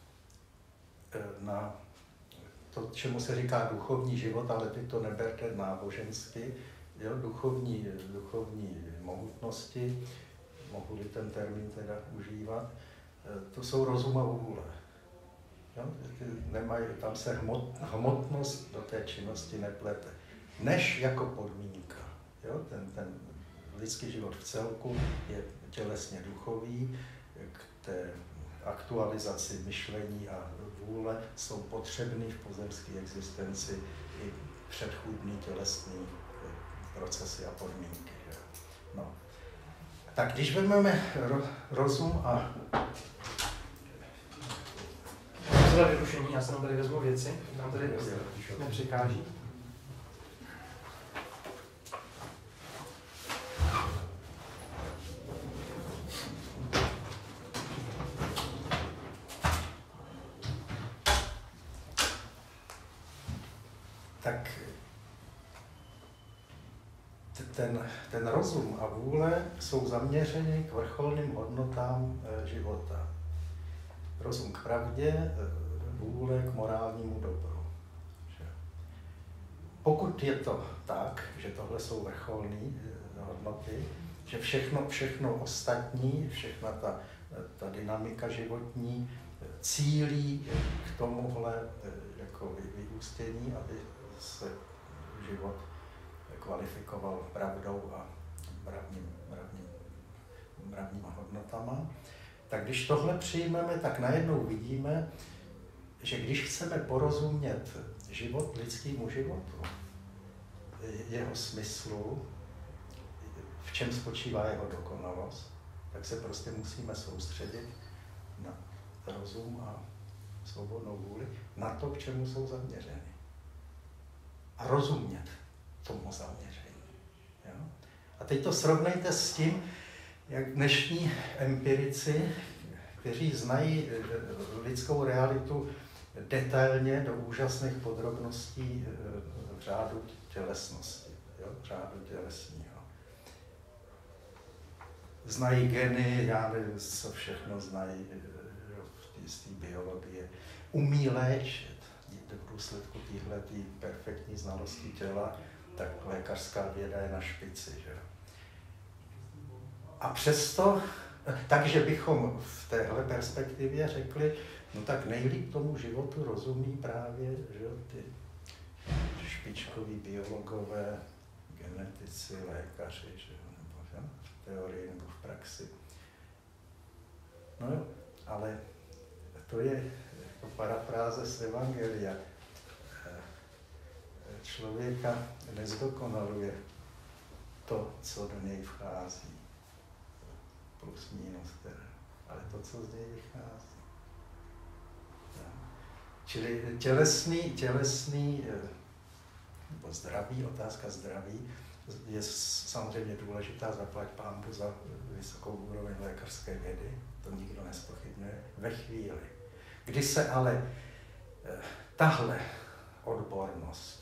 na to, čemu se říká duchovní život, ale ty to neberte nábožensky, jo, duchovní, duchovní mohutnosti, mohu-li ten termín teda užívat, to jsou rozum a vůle. Jo? Nemají, tam se hmot, hmotnost do té činnosti neplete. Než jako podmínka. Jo? Ten, ten lidský život v celku je tělesně duchový, k té aktualizaci myšlení a vůle jsou potřebný v pozemské existenci i předchůdný tělesný procesy a podmínky. Že? No. Tak když vezmeme ro, rozum a... Za vyrušení, já jsem tady vezmu věci, nám tady nepřekáží. Tak ten, ten rozum a vůle jsou zaměřeny k vrcholným hodnotám života. Rozum k pravdě, vůle k morálnímu dobru. Pokud je to tak, že tohle jsou vrcholné hodnoty, že všechno, všechno ostatní, všechna ta, ta dynamika životní cílí k tomuhle jako vyústění, aby se život kvalifikoval pravdou a mravním, mravním, mravníma hodnotama, tak když tohle přijmeme, tak najednou vidíme, že když chceme porozumět život lidskému životu, jeho smyslu, v čem spočívá jeho dokonalost, tak se prostě musíme soustředit na rozum a svobodnou vůli, na to, k čemu jsou zaměřeny. A rozumět tomu zaměření. Jo? A teď to srovnejte s tím, jak dnešní empirici, kteří znají lidskou realitu detailně do úžasných podrobností v řádu tělesnosti, jo? V řádu tělesního. Znají geny, já nevím, co všechno znají v té biologie. Umí léčit v důsledku téhletý perfektní znalosti těla, tak lékařská věda je na špici. Že? A přesto, takže bychom v téhle perspektivě řekli, no tak nejlíp tomu životu rozumí právě že, ty špičkoví biologové, genetici, lékaři, že, nebo že, v teorii nebo v praxi. No jo, ale to je jako parafráze z Evangelia. Člověka nezdokonaluje to, co do něj vchází. Plus minus teda. Ale to, co z něj vychází. Ja. Čili tělesný, tělesný, nebo zdraví, otázka zdraví, je samozřejmě důležitá, zaplať pánbu za vysokou úroveň lékařské vědy, to nikdo nezpochybňuje, ve chvíli, kdy se ale tahle odbornost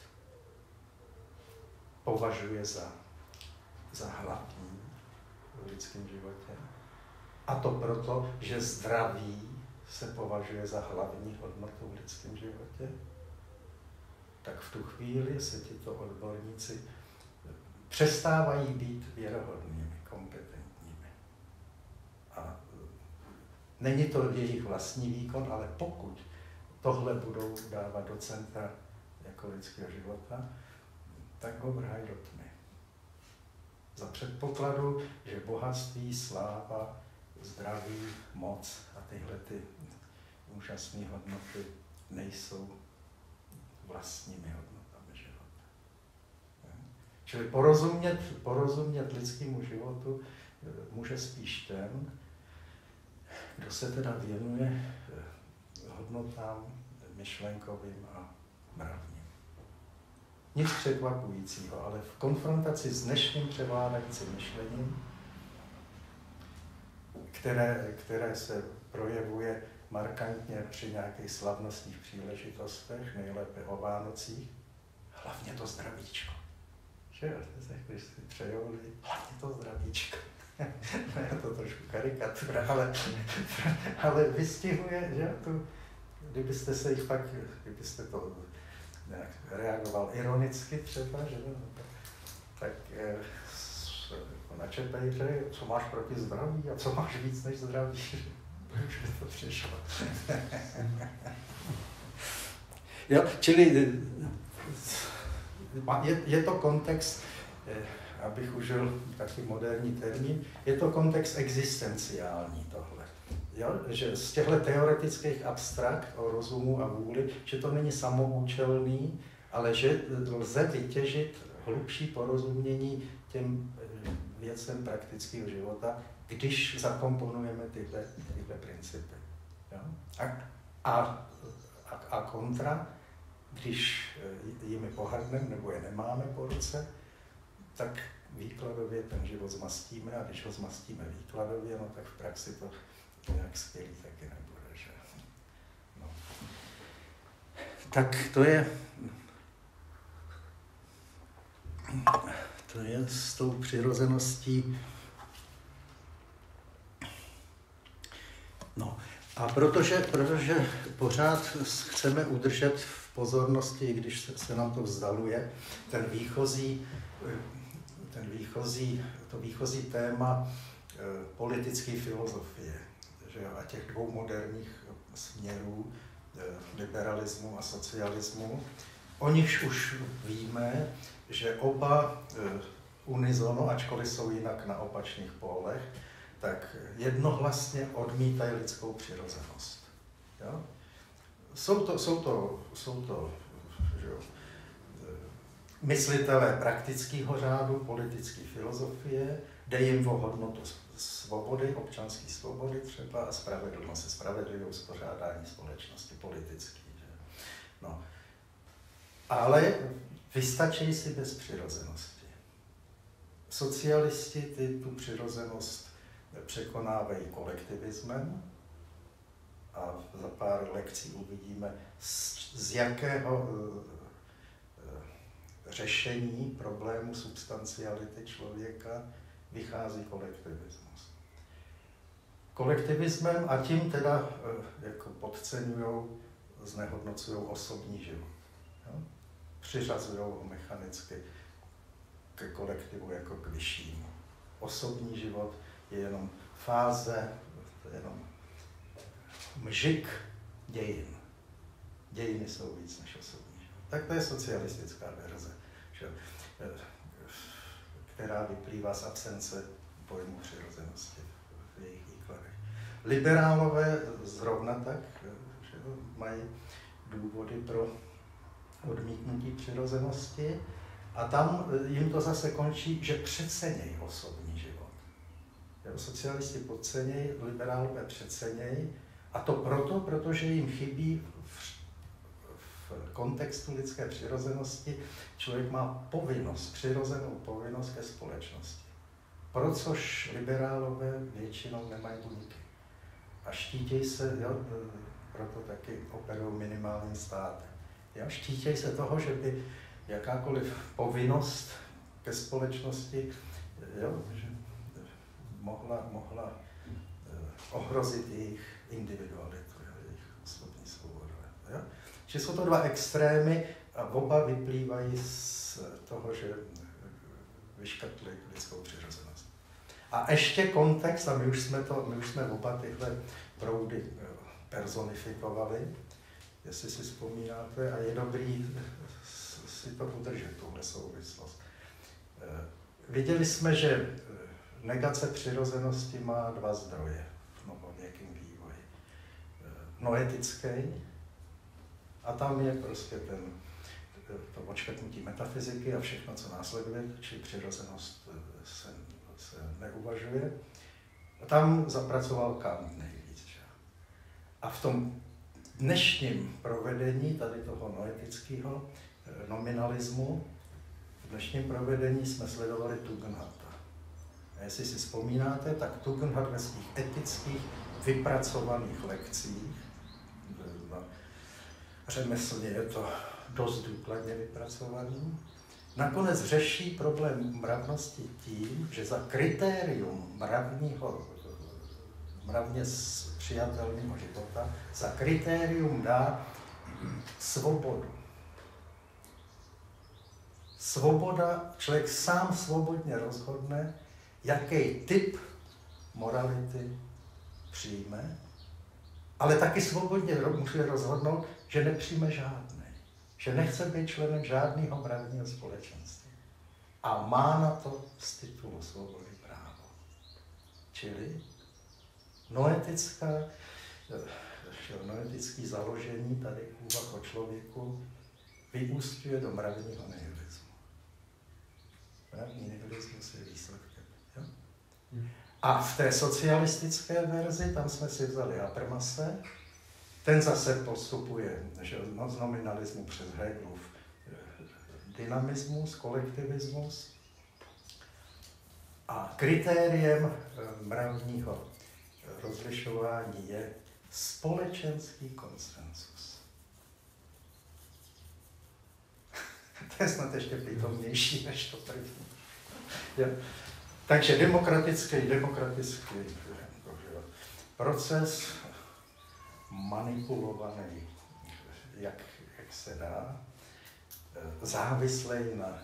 považuje za, za hlavní v lidském životě. A to proto, že zdraví se považuje za hlavní hodnotu v lidském životě. Tak v tu chvíli se tito odborníci přestávají být věrohodnými, kompetentními. A není to jejich vlastní výkon, ale pokud tohle budou dávat do centra jako lidského života, tak ho vrhají do tmy. Za předpokladu, že bohatství, sláva, zdraví, moc a tyhle ty úžasné hodnoty nejsou vlastními hodnotami života. Čili porozumět, porozumět lidskému životu může spíš ten, kdo se teda věnuje hodnotám myšlenkovým a mravním. Nic překvapujícího, ale v konfrontaci s dnešním převládajícím myšlením, které, které se projevuje markantně při nějakých slavnostních příležitostech, nejlépe o Vánocích, hlavně to zdravíčko. Že jo, když si přejou lidi, hlavně to zdravíčko. Je to trošku karikatura, ale, ale vystihuje, že to, kdybyste se jich pak, kdybyste to nějak reagoval ironicky třeba, že no, tak, tak eh, na čepejře, co máš proti zdraví a co máš víc než zdraví. Už by to přišlo. Jo, čili je, je to kontext, abych užil taky moderní termín, je to kontext existenciální tohle. Jo? Že z těchto teoretických abstrakt o rozumu a vůli, že to není samoučelný, ale že lze vytěžit hlubší porozumění těm věcem praktického života, když zakomponujeme tyhle, tyhle principy. Jo? A, a, a kontra, když jimi pohrdneme nebo je nemáme po ruce, tak výkladově ten život zmastíme a když ho zmastíme výkladově, no tak v praxi to nějak skvělý taky nebude, že? No. Tak to je, to je s tou přirozeností. No a protože, protože pořád chceme udržet v pozornosti, i když se, se nám to vzdaluje, ten výchozí, ten výchozí, to výchozí téma e, politické filozofie, že, a těch dvou moderních směrů, e, liberalismu a socialismu, o nichž už víme, že oba e, unizono, ačkoliv jsou jinak na opačných pólech, tak jednohlasně odmítají lidskou přirozenost. Jo? Jsou to, jsou to, jsou to že jo, myslitelé praktického řádu, politické filozofie, jde jim o hodnotu svobody, občanské svobody třeba a spravedlnost, spravedlivé uspořádání společnosti politické. Že? No. Ale vystačí si bez přirozenosti. Socialisti ty tu přirozenost překonávají kolektivismem a za pár lekcí uvidíme, z, z jakého řešení problému substanciality člověka vychází kolektivismus. Kolektivismem a tím teda jako podceňují, znehodnocují osobní život. Jo? Přiřazují ho mechanicky ke kolektivu jako k vyššímu. Osobní život je jenom fáze, to je jenom mžik dějin. Dějiny jsou víc než osobní život. Tak to je socialistická verze, že, která vyplývá z absence pojmu přirozenosti v jejich výkladech. Liberálové zrovna tak, že mají důvody pro odmítnutí přirozenosti a tam jim to zase končí, že přecenějí osobní život. Socialisti podcenějí, liberálové přecenějí a to proto, protože jim chybí v, v kontextu lidské přirozenosti, člověk má povinnost, přirozenou povinnost ke společnosti. Pro což liberálové většinou nemají buňky. A štítějí se, jo, proto taky operují minimálním státem. Jo, štítějí se toho, že by jakákoliv povinnost ke společnosti, jo, že mohla, mohla eh, ohrozit jejich individualitu, jejich osobní svobodu. Jo? Že jsou to dva extrémy a oba vyplývají z toho, že vyškrtli lidskou přirozenost. A ještě kontext, a my už jsme, to, my už jsme oba tyhle proudy personifikovali, jestli si vzpomínáte, a je dobrý si to udržet, tuhle souvislost. viděli jsme, že negace přirozenosti má dva zdroje v novověkém vývoji. Noetický, a tam je prostě ten, to odškrtnutí metafyziky a všechno, co následuje, či přirozenost se, se neuvažuje. A tam zapracoval Kant nejvíc. Že? A v tom dnešním provedení tady toho noetického nominalismu, v dnešním provedení jsme sledovali Tugendhata. A jestli si vzpomínáte, tak Tugendhat ve svých etických vypracovaných lekcích, řemeslně je to dost důkladně vypracovaný, nakonec řeší problém mravnosti tím, že za kritérium mravního, mravně přijatelného života, za kritérium dá svobodu. Svoboda, člověk sám svobodně rozhodne, jaký typ morality přijme, ale taky svobodně může rozhodnout, že nepřijme žádný, že nechce být členem žádného mravního společenství. A má na to z titulu svobody právo. Čili noetická, noetické založení tady úvah o člověku vyústňuje do mravního nihilismu. Mravní nihilismus je výsledkem. Jo? A v té socialistické verzi, tam jsme si vzali Habermase, ten zase postupuje že, no, z nominalismu přes Hegelův dynamismus, kolektivismus. A kritériem mravního rozlišování je společenský konsensus. To je snad ještě pitomnější než to první. Ja. Takže demokratický, demokratický proces, manipulovaný, jak, jak se dá, závislý na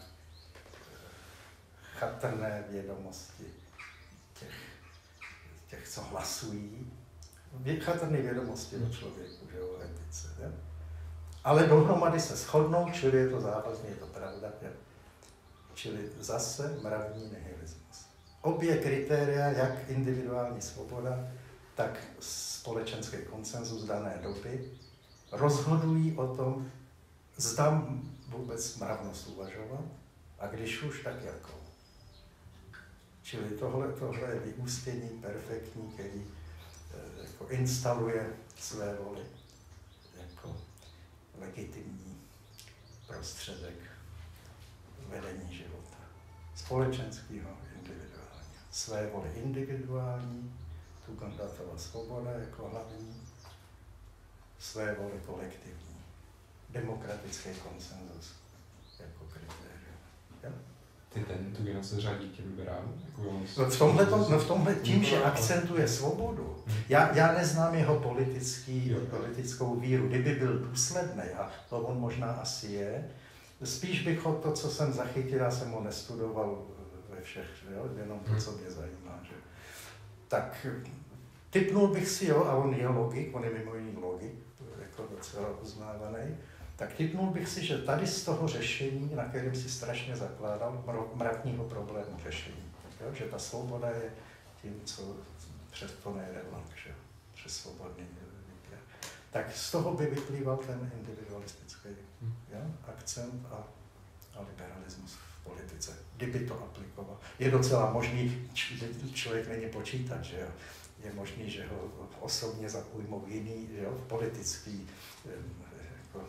chatrné vědomosti těch, těch co hlasují, chatrné vědomosti o člověku, že o etice. Je? Ale dohromady se shodnou, čili je to závazně, je to pravda. Je? Čili zase mravní nihilismus. Obě kritéria, jak individuální svoboda, tak společenský konsenzus dané doby, rozhodují o tom, zda vůbec mravnost uvažovat a když už, tak jakou. Čili tohle, tohle je vyústění perfektní, který eh, jako instaluje své voli jako legitimní prostředek vedení života. Společenského, individuálního. Své voli individuální, Tugendhatova svoboda jako hlavní, své voli kolektivní. Demokratický konsenzus jako kritérium. Ja? Ty ten Tugendhat se řadí k liberálům? No v tomhle, no v tomhle tím, že akcentuje svobodu. Já, já neznám jeho politický, politickou víru. Kdyby byl důsledný, a to on možná asi je, spíš bych ho to, co jsem zachytil, já jsem ho nestudoval ve všech, jo? Jenom to, co mě zajímá. Že? Tak tipnul bych si, jo, a on je logik, on je mimo jiný logik, jako docela uznávaný, tak tipnul bych si, že tady z toho řešení, na kterém si strašně zakládal, mravního problému řešení, jo? Že ta svoboda je tím, co přes to nejde vlak, že? Přes svobodný výběr. Tak z toho by vyplýval ten individualistický jo? Akcent a, a liberalismus v politice, kdyby to aplikoval. Je docela možný, že člověk není počítat, že jo? Je možný, že ho osobně zaujmou jiný, že jo? Politický jako,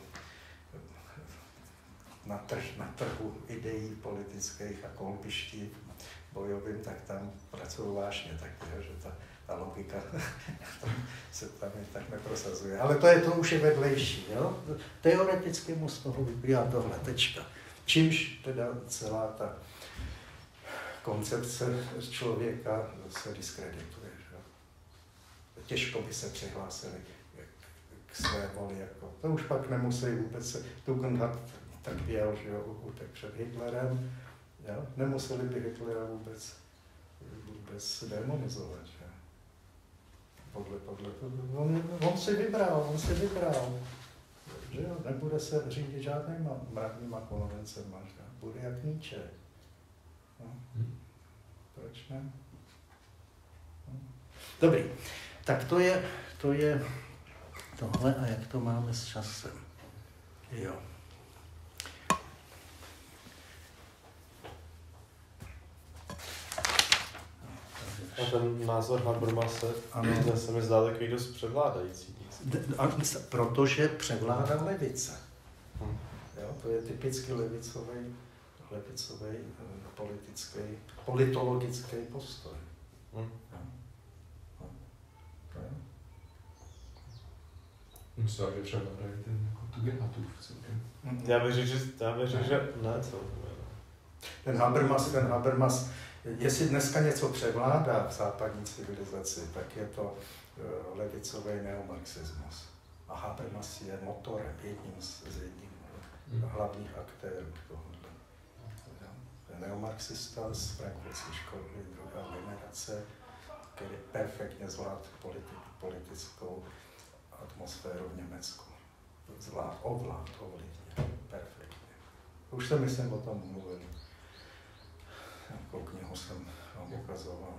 na, trh, na trhu ideí politických a kolbiští bojovým, tak tam pracují vážně taky, že ta, ta logika se tam tak neprosazuje. Ale to, je, to už je vedlejší. Jo? Teoreticky mu z toho vyplývá tohle tečka. Čímž teda celá ta koncepce člověka se diskredituje. Že? Těžko by se přihlásili k své voli. Jako. To už pak nemusí vůbec se Tugendhat tak jel, že jo, utek před Hitlerem. Jo? Nemuseli by Hitlera vůbec, vůbec demonizovat. Že? Podle, podle, on, on si vybral, on si vybral. Že jo? Nebude se řídit žádnýma mravníma konvencema, že? Bude jak Nietzsche. No. Hmm. Proč ne? No. Dobrý, tak to je, to je tohle a jak to máme s časem. Jo. A ten názor Habermase, ten se mi zdá takový dost převládající. Protože převládá levice. Hmm. Jo, to je typicky levicový, levicový politický, politologický postoj. Hmm. Jo. No. No. Myslím, že převládají ten jako tu genatův celkem. Já bych řekl, že, já bych řekl, že ne, co? Ten Habermas, ten Habermas, jestli dneska něco převládá v západní civilizaci, tak je to uh, levicový neomarxismus. A Habermas je motorem, jedním z, z jedním Hmm. hlavních aktérů tohoto. Neomarxista z frankfurtské školy, druhá generace, který perfektně zvládl politi- politickou atmosféru v Německu. Zvlád, ovlád, ovlivně, perfektně. Už jsem, myslím, o tom mluvil. Jakou knihu jsem vám ukazoval.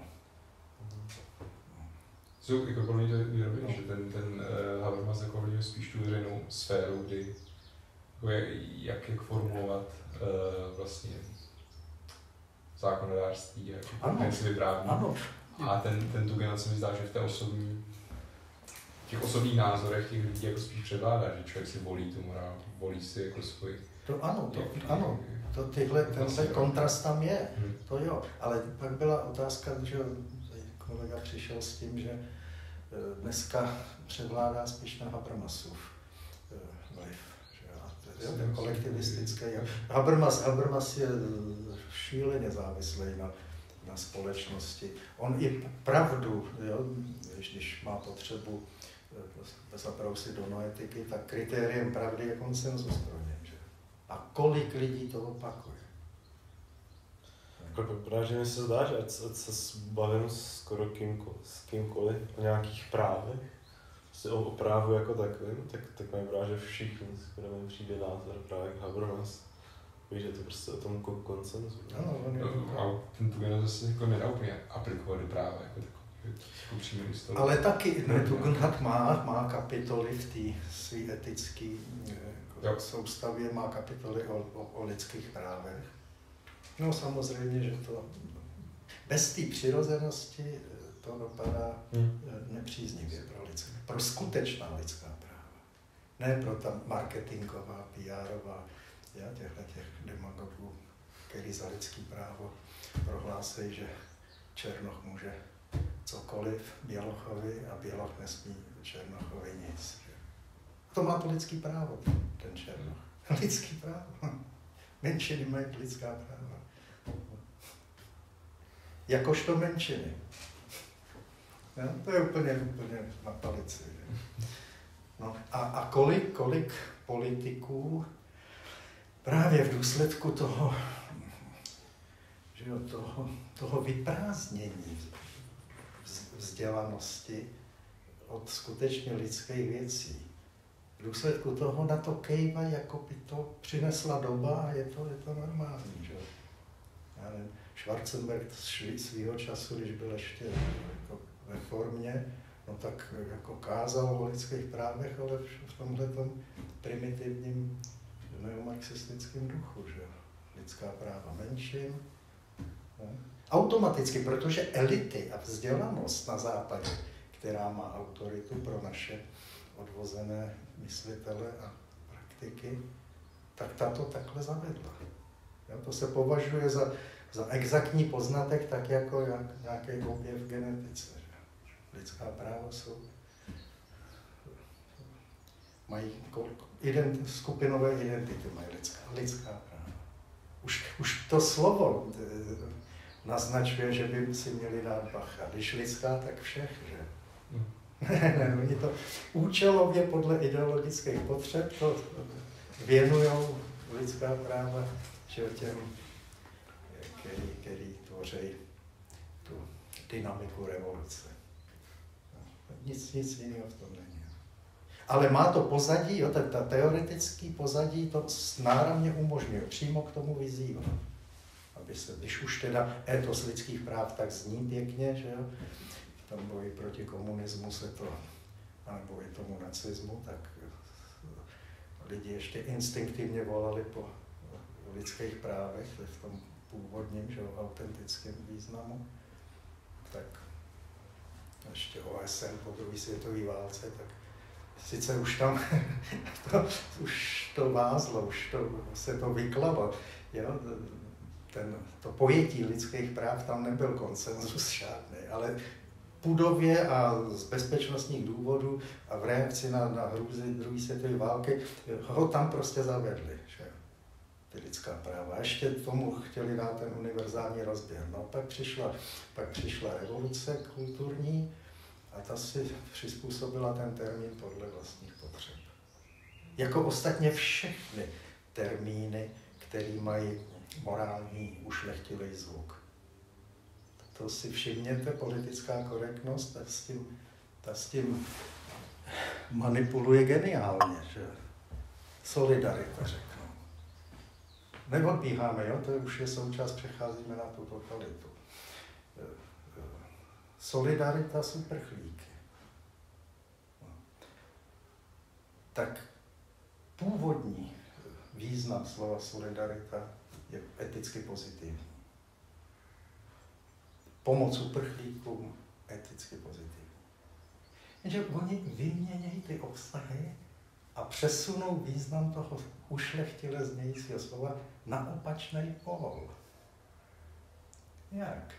Jsou jako kolem to výroby, no. Že ten, ten uh, Habermas jako ovlivňuje spíš tu veřejnou sféru, kdy jak, jak, jak formulovat uh, vlastně zákonodárství, jak, jak se vypráví. Ano. A ten, ten tu generaci mi zdá, že v té osobní, těch osobních názorech těch lidí jako spíš převládá, že člověk si volí tu morálku, volí si jako svůj. To ano, to, ano. To tyhle, tenhle kontrast tam je, hmm. to jo. Ale pak byla otázka, že kolega přišel s tím, že dneska převládá spíš ten Habermasův vliv. Jo, ten kolektivistický. Habermas, Habermas je šíleně závislý na, na společnosti. On i pravdu, jo, když, když má potřebu zabrousit do noetiky, tak kritériem pravdy je konsenzus pro ně. Že? A kolik lidí to opakuje? Právě mi se zdá, že ať, ať se bavím skoro kýmkoliv, s kýmkoliv o nějakých právech, o, o právu jako takovým, tak, tak mi právě, že všichni, s kterými přijde názor právě jak Habermas, víš, že to prostě o tom konsenzu. Ano, no, a ten tu zase jako nedá úplně aplikovat do práva, jako takový přímý listov. Ale taky Tugendhat má, má kapitoly v té své etické jako soustavě, má kapitoly o, o, o lidských právech. No samozřejmě, že to bez té přirozenosti to dopadá hmm. nepříznivě pro lidské, pro skutečná lidská práva. Ne pro ta marketingová, pé érová, já, těchto těch demagogů, který za lidský právo prohlásí, že Černoch může cokoliv Bělochovi a Běloch nesmí Černochovi nic. Že? To má to lidský právo, ten Černoch. Lidský právo. Menšiny mají lidská práva. Jakožto menšiny. Ja, to je úplně, úplně na palici. Že? No, a, a kolik, kolik politiků právě v důsledku toho, že jo, toho, toho vyprázdnění vzdělanosti od skutečně lidských věcí. V důsledku toho na to kejvají, jako by to přinesla doba a je to, je to normální. Že? Já nevím, Schwarzenberg svýho času, když byl ještě jako ve formě, no tak jako kázal o lidských právech, ale v tomhletom primitivním neomarxistickém duchu, že lidská práva menšin. No. Automaticky, protože elity a vzdělanost na západě, která má autoritu pro naše odvozené myslitele a praktiky, tak tato takhle zavedla. Jo, to se považuje za, za exaktní poznatek, tak jako jak, nějaký objev v genetice. Že? Lidská práva jsou, mají ident, skupinové identity, mají lidská, lidská práva. Už, už to slovo naznačuje, že by si měli dát bacha. Když lidská, tak všech, že? Ne, ne, oni to účelově podle ideologických potřeb to věnujou lidská práva těm, který, který tvoří tu dynamiku revoluce. Nic, nic jiného v tom není. Ale má to pozadí, jo, ta teoretický pozadí to náramně umožňuje, přímo k tomu vyzývá. aby se, když už teda étos lidských práv tak zní pěkně, že jo, v tom boji proti komunismu se to, anebo i tomu nacismu, tak lidi ještě instinktivně volali po lidských právech v tom původním, že jo, autentickém významu. Tak ještě O S N po druhé světové válce, tak sice už tam to, už to vázlo, už to, se to vyklalo, jo? Ten, to pojetí lidských práv tam nebyl konsenzus žádný, ale pudově a z bezpečnostních důvodů a v reakci na, na hrůzy druhé světové války ho tam prostě zavedli, že? Ty lidská práva. A ještě tomu chtěli dát ten univerzální rozběr. No pak přišla, pak přišla revoluce kulturní a ta si přizpůsobila ten termín podle vlastních potřeb. Jako ostatně všechny termíny, které mají morální ušlechtilý zvuk. To si všimněte, politická korektnost, ta s tím, ta s tím manipuluje geniálně, že? Solidarita, řeknu. Neodbíháme, jo? To už je součást, přecházíme na tu totalitu. Solidarita s uprchlíky. Tak původní význam slova solidarita je eticky pozitivní. Pomoc uprchlíkům eticky pozitivní. Jenže oni vyměnějí ty obsahy a přesunou význam toho ušlechtile znějícího slova na opačný pól. Jak?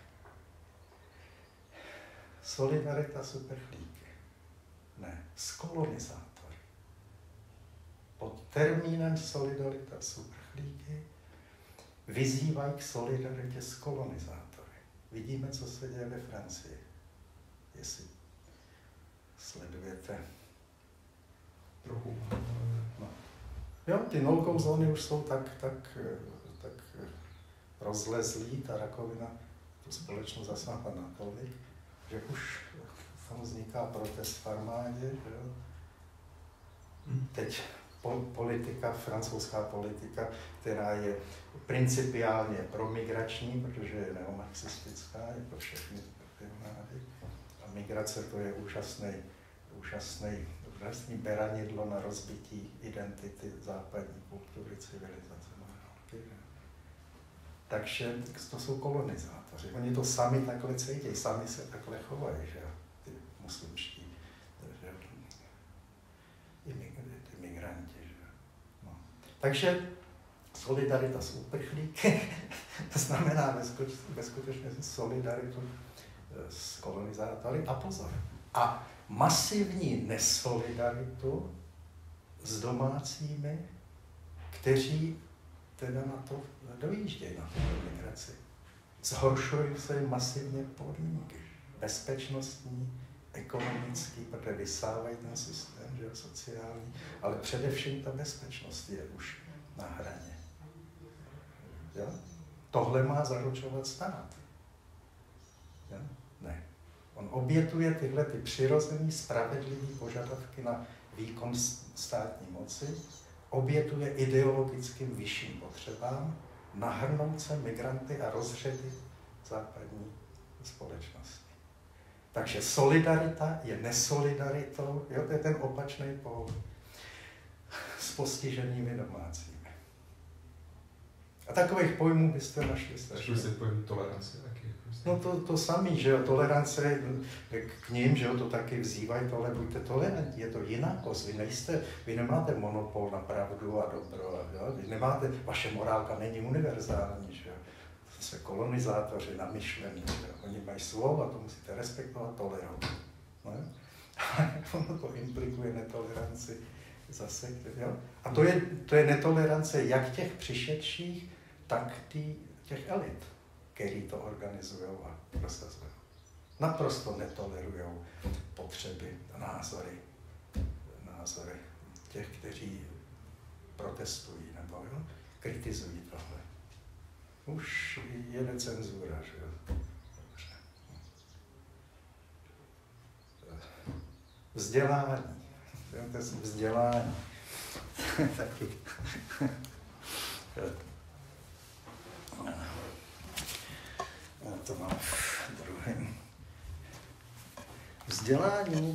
Solidarita s uprchlíky. Ne, s kolonizátory. Pod termínem solidarita s uprchlíky vyzývají k solidaritě s kolonizátory. Vidíme, co se děje ve Francii. Jestli sledujete. Trochu. No. Jo, ty no-go zóny už jsou tak, tak, tak rozlezlý, ta rakovina tu společnost zasáhla natolik, že už tam vzniká protest v armádě. Že jo? Teď politika, francouzská politika, která je principiálně promigrační, protože je neomarxistická, je pro všechny národy. A migrace to je úžasný, úžasný, úžasný beranidlo na rozbití identity západní kultury, civilizace. Takže to jsou kolonizátoři. Oni to sami takhle cítí, sami se takhle chovají, že ty muslimští, že imigranti. Že? No. Takže solidarita s uprchlíky znamená ve skutečnosti solidaritu s kolonizátory a pozor. A masivní nesolidaritu s domácími, kteří teda na to dojíždějí, na tu migraci. Zhoršují se masivně podmínky, bezpečnostní, ekonomický, protože vysávají ten systém, že je sociální, ale především ta bezpečnost je už na hraně. Jo? Tohle má zaručovat stát. Jo? Ne. On obětuje tyhle ty přirozené, spravedlivé požadavky na výkon státní moci, obětuje ideologickým vyšším potřebám, nahrnout se migranty a rozředit západní společnosti. Takže solidarita je nesolidaritou, jo, to je ten opačný pól s postiženými domácími. A takových pojmů byste našli strašně. Ještě pojem tolerance taky. No to, to samý, že jo, tolerance k ním, že jo, to taky vzývají, tohle buďte tolerantní, je to jinakost, vy nejste, vy nemáte monopol na pravdu a dobro, jo? Vy nemáte, vaše morálka není univerzální, že jo, to jsou kolonizátoři namyšlení, že jo? Oni mají slovo a to musíte respektovat, tolerovat, no? Ono to implikuje netoleranci zase, jo? A to je, to je netolerance jak těch přišedších, tak tý, těch elit, který to organizují a prosazují. Naprosto netolerují potřeby a názory, názory těch, kteří protestují nebo jo, kritizují tohle. Už jede cenzura, že jo. Dobře. Vzdělání. Vzdělání. Taky. to mám v druhém. Vzdělání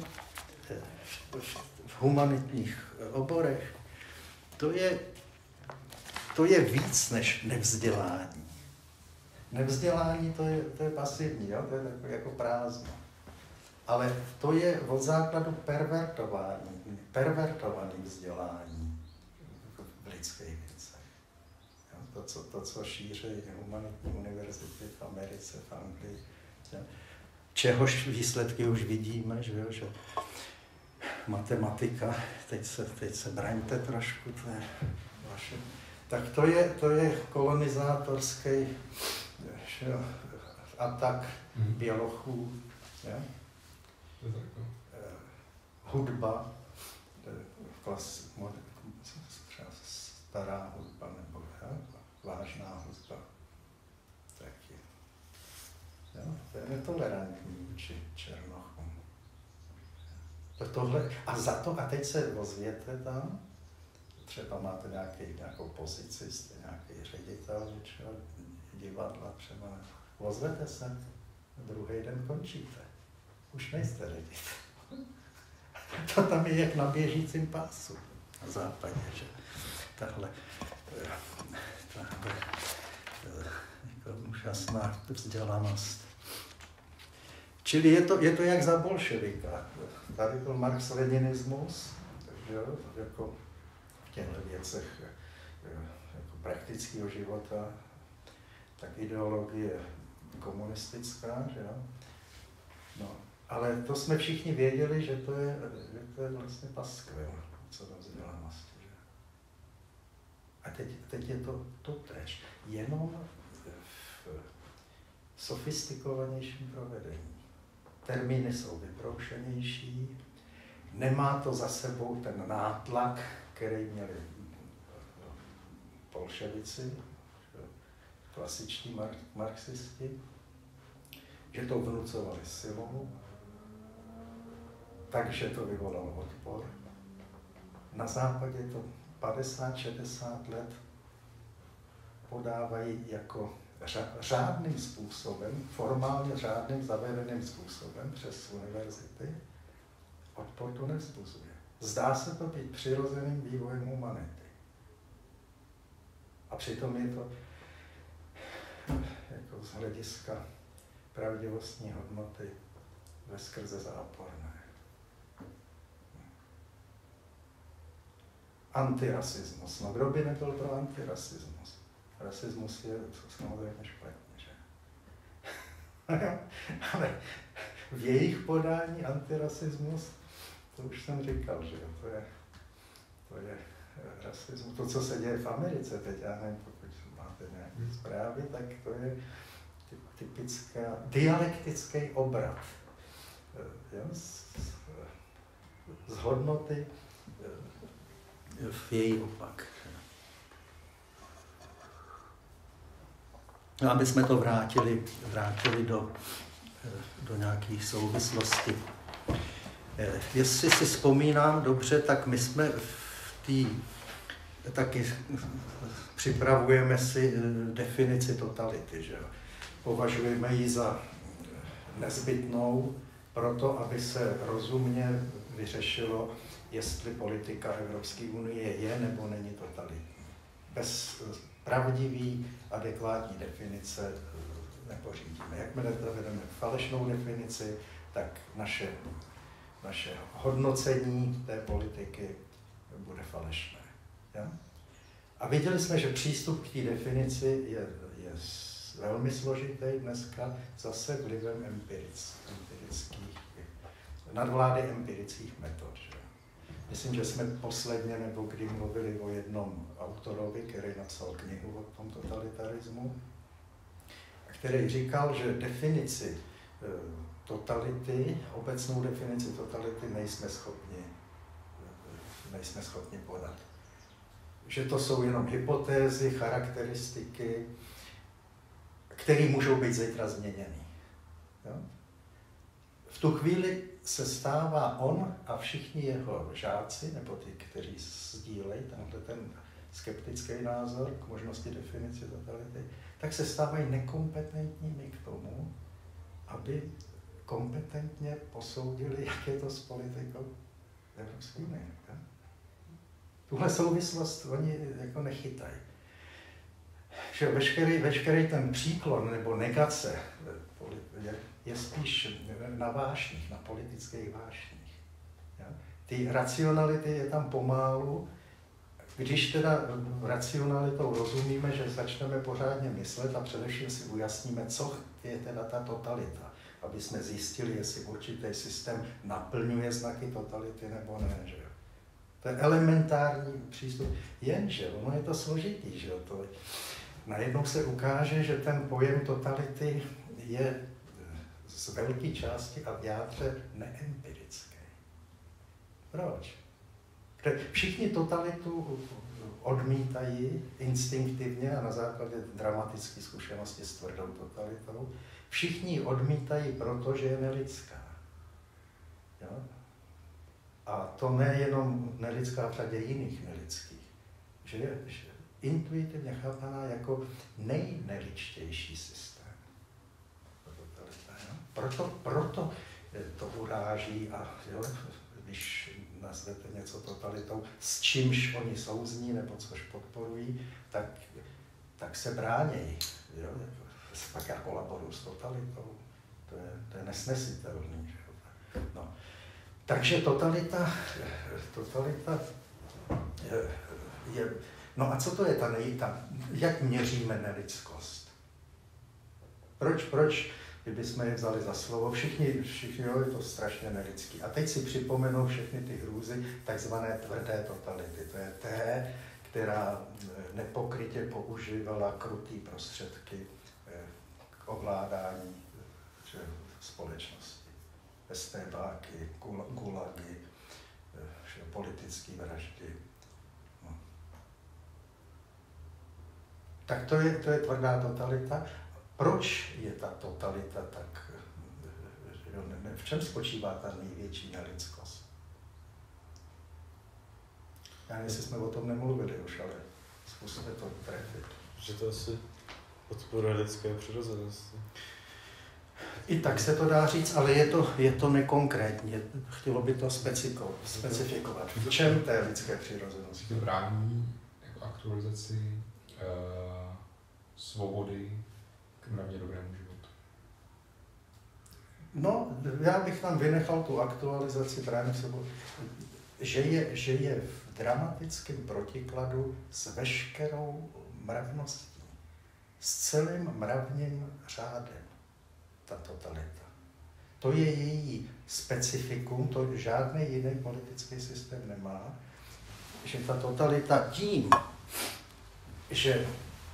v humanitních oborech, to je, to je víc než nevzdělání. Nevzdělání to je, to je pasivní, jo? To je takové jako prázdno. Ale to je od základu pervertování, pervertovaný vzdělání v lidských věcech. Jo? To, co, to, co šíří humanitní univerzity v Americe, v Anglii. Jo? Čehož výsledky už vidíme, že, jo? Že matematika, teď se, teď se braňte trošku, to je vaše. Tak to je, to je kolonizátorský že, atak mm. bělochů. Jo? Hudba, klas, třeba stará hudba nebo ja, vážná hudba, taky. Jo, to je netolerantní vůči černochům. Tohle, a za to, a teď se ozvěte tam, třeba máte nějaký, nějakou pozici, jste nějaký ředitel něčeho, divadla třeba, ozvete se, druhý den končíte. Už nejste ředitel. To tam je jak na běžícím pásu na západě, že tahle, tahle jako úžasná vzdělanost. Čili je to, je to jak za bolševika. Tady byl marx-leninismus, takže jako v těchto věcech jako praktického života, tak ideologie komunistická, že jo. No, ale to jsme všichni věděli, že to je, že to je vlastně paskvil, co do vzdělanosti. Že? A teď, teď je to totéž, jenom v sofistikovanějším provedení. Termíny jsou vyproušenější, nemá to za sebou ten nátlak, který měli bolševici, klasičtí marxisti, že to vnucovali silou, takže to vyvolalo odpor. Na západě to padesát šedesát let podávají jako řádným způsobem, formálně řádným zavedeným způsobem přes univerzity. Odpor to nevzbuzuje. Zdá se to být přirozeným vývojem humanity. A přitom je to jako z hlediska pravdivostní hodnoty veskrze záporné. Antirasismus. No kdo by nebyl pro antirasismus? Rasismus je samozřejmě špatně, že? Ale v jejich podání antirasismus, to už jsem říkal, že to je, to je rasismus. To, co se děje v Americe teď, já nevím, pokud máte nějaké zprávy, tak to je typická, dialektický obrat. Jo? Z, z hodnoty v její opak. No, aby jsme to vrátili, vrátili do, do nějakých souvislostí. Jestli si vzpomínám dobře, tak my jsme v té, taky připravujeme si definici totality, že? Považujeme ji za nezbytnou proto, aby se rozumně vyřešilo, jestli politika Evropské unie je nebo není totalitní. Bez pravdivý, adekvátní definice nepořídíme. Jakmile zavedeme falešnou definici, tak naše, naše hodnocení té politiky bude falešné. Ja? A viděli jsme, že přístup k té definici je, je velmi složitý dneska, zase vlivem empiric, empirických, nadvlády empirických metod. Že? Myslím, že jsme posledně nebo kdy mluvili o jednom autorovi, který napsal knihu o tom totalitarismu, který říkal, že definici totality, obecnou definici totality nejsme schopni, nejsme schopni podat. Že to jsou jenom hypotézy, charakteristiky, které můžou být zítra změněny. Jo? V tu chvíli se stává on a všichni jeho žáci, nebo ty, kteří sdílejí tenhle ten skeptický názor k možnosti definice totality, tak se stávají nekompetentními k tomu, aby kompetentně posoudili, jak je to s politikou Evropské unie. Tuhle souvislost oni jako nechytají. Že veškerý, veškerý ten příklon nebo negace je, je spíš na vášních, na politických vášních. Ja? Ty racionality je tam pomálu. Když teda racionalitou rozumíme, že začneme pořádně myslet a především si ujasníme, co je teda ta totalita, aby jsme zjistili, jestli určitý systém naplňuje znaky totality nebo ne. Že? To je elementární přístup. Jenže ono je to složitý. Že? To, najednou se ukáže, že ten pojem totality je z velké části a v jádře neempirický. Proč? Všichni totalitu odmítají instinktivně a na základě dramatické zkušenosti s tvrdou totalitou. Všichni ji odmítají, protože je nelidská. Jo? A to nejenom nelidská v řadě jiných nelidských. Že je že intuitivně chápaná jako nejneličtější systém. Proto, proto to uráží a jo, když nazvete něco totalitou, s čímž oni souzní nebo což podporují, tak, tak se bránějí. Jo? Pak já kolaboruju s totalitou. To je, to je nesnesitelný. No. Takže totalita, totalita je, je... No a co to je ta nejita? Jak měříme nelidskost? Proč, proč, kdybychom je vzali za slovo, všichni, všichni, jo, je to strašně nelidský. A teď si připomenou všechny ty hrůzy takzvané tvrdé totality. To je té, která nepokrytě používala krutý prostředky k ovládání společnosti. estébáky, gulagy, politické vraždy. No. Tak to je, to je tvrdá totalita. Proč je ta totalita tak... V čem spočívá ta největší nelidskost? Já nevím, jestli jsme o tom nemluvili už, ale zkusíme to trefit. Že to asi podporuje lidské přirozenosti. I tak se to dá říct, ale je to, je to nekonkrétní. Chtělo by to specifikovat. V čem té lidské přirozenosti? To brání jako aktualizaci uh, svobody k mravně dobrému životu. No, já bych tam vynechal tu aktualizaci brání svobody. Že je, že je v dramatickém protikladu s veškerou mravností, s celým mravním řádem. Ta totalita. To je její specifikum, to žádný jiný politický systém nemá, že ta totalita tím, že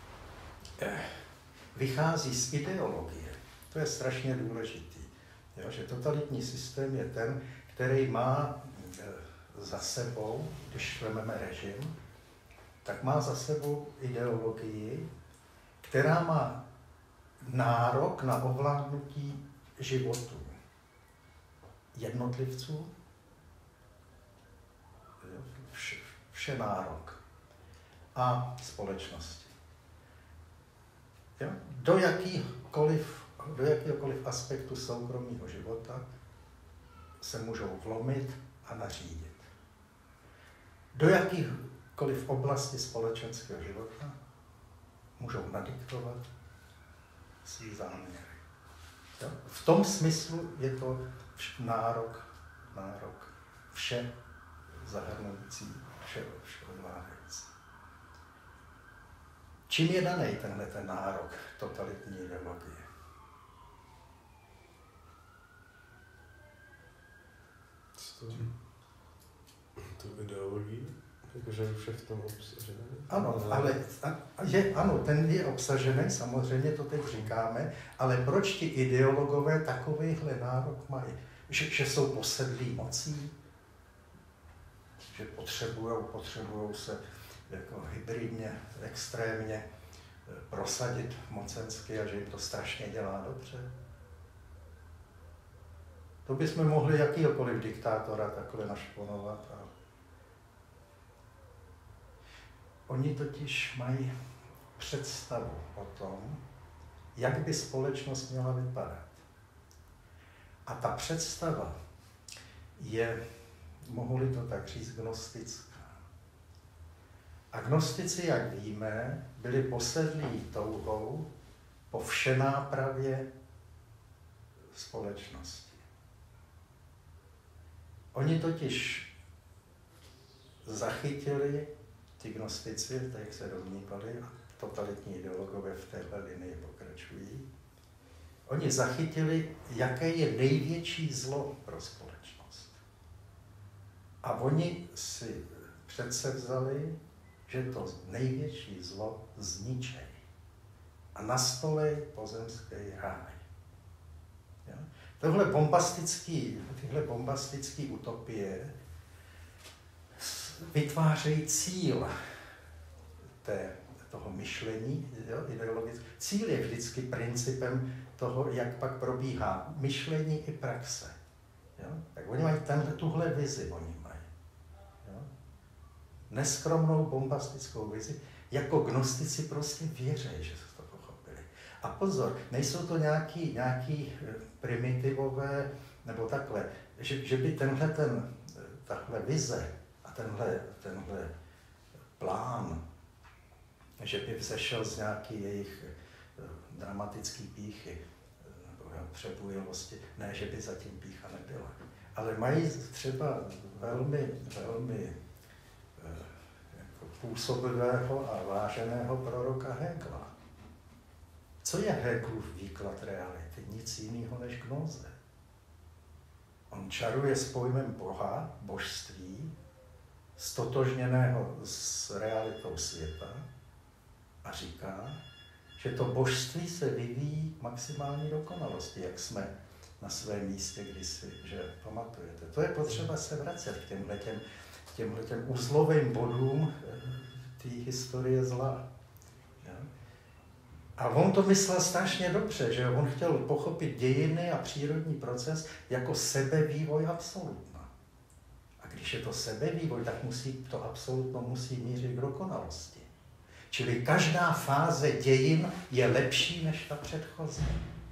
vychází z ideologie, to je strašně důležitý, jo, že totalitní systém je ten, který má za sebou, když vezmeme režim, tak má za sebou ideologii, která má nárok na ovládnutí životů jednotlivců, vše, vše nárok a společnosti. Jo? Do jakýkoliv, do jakýkoliv aspektu soukromého života se můžou vlomit a nařídit. Do jakýkoliv oblasti společenského života můžou nadiktovat svý záměry. Jo? V tom smyslu je to nárok, nárok vše zahrnující, vše, vše ovládající. Čím je daný tenhle ten nárok totalitní ideologie? Co to? Tu ideologii? Jakože vše v tom obsažené? Ano, ale je, ano, ten je obsažený, samozřejmě to teď říkáme, ale proč ti ideologové takovýhle nárok mají? Že, že jsou posedlí mocí? Že potřebujou, potřebujou se jako hybridně, extrémně prosadit mocensky a že jim to strašně dělá dobře? To bychom mohli jakýkoliv diktátora takhle našponovat. A oni totiž mají představu o tom, jak by společnost měla vypadat. A ta představa je, mohu-li to tak říct, gnostická. A gnostici, jak víme, byli posedlí touhou po všenápravě společnosti. Oni totiž zachytili, ty gnostici, tak jak se domnívali, a totalitní ideologové v téhle linii pokračují, oni zachytili, jaké je největší zlo pro společnost. A oni si předsevzali, že to největší zlo zničejí. A nastolej pozemský ráj. Jo? Tohle bombastický, tyhle bombastické utopie vytvářejí cíl té, toho myšlení, jo, ideologické. Cíl je vždycky principem toho, jak pak probíhá myšlení i praxe. Jo? Tak oni mají tenhle, tuhle vizi, oni mají. Jo? Neskromnou bombastickou vizi, jako gnostici prostě věří, že se to pochopili. A pozor, nejsou to nějaký, nějaký primitivové, nebo takhle, že, že by tenhle ten, tahle vize a tenhle, tenhle plán, že by vzešel z nějaký jejich dramatický pýchy nebo přebujelosti, ne, že by zatím pýcha nebyla. Ale mají třeba velmi, velmi jako působivého a váženého proroka Hegela. Co je Hegelův výklad reality? Nic jiného než gnoze. On čaruje s pojmem Boha, božství, stotožněného s realitou světa a říká, že to božství se vyvíjí k maximální dokonalosti, jak jsme na svém místě kdysi, že pamatujete. To je potřeba se vracet k těmhletěm, těmhletěm uzlovým bodům té historie zla. Ja? A on to myslel strašně dobře, že on chtěl pochopit dějiny a přírodní proces jako sebevývoj absolutna. A když je to sebevývoj, tak musí, to absolutno musí mířit k dokonalosti. Čili každá fáze dějin je lepší než ta předchozí.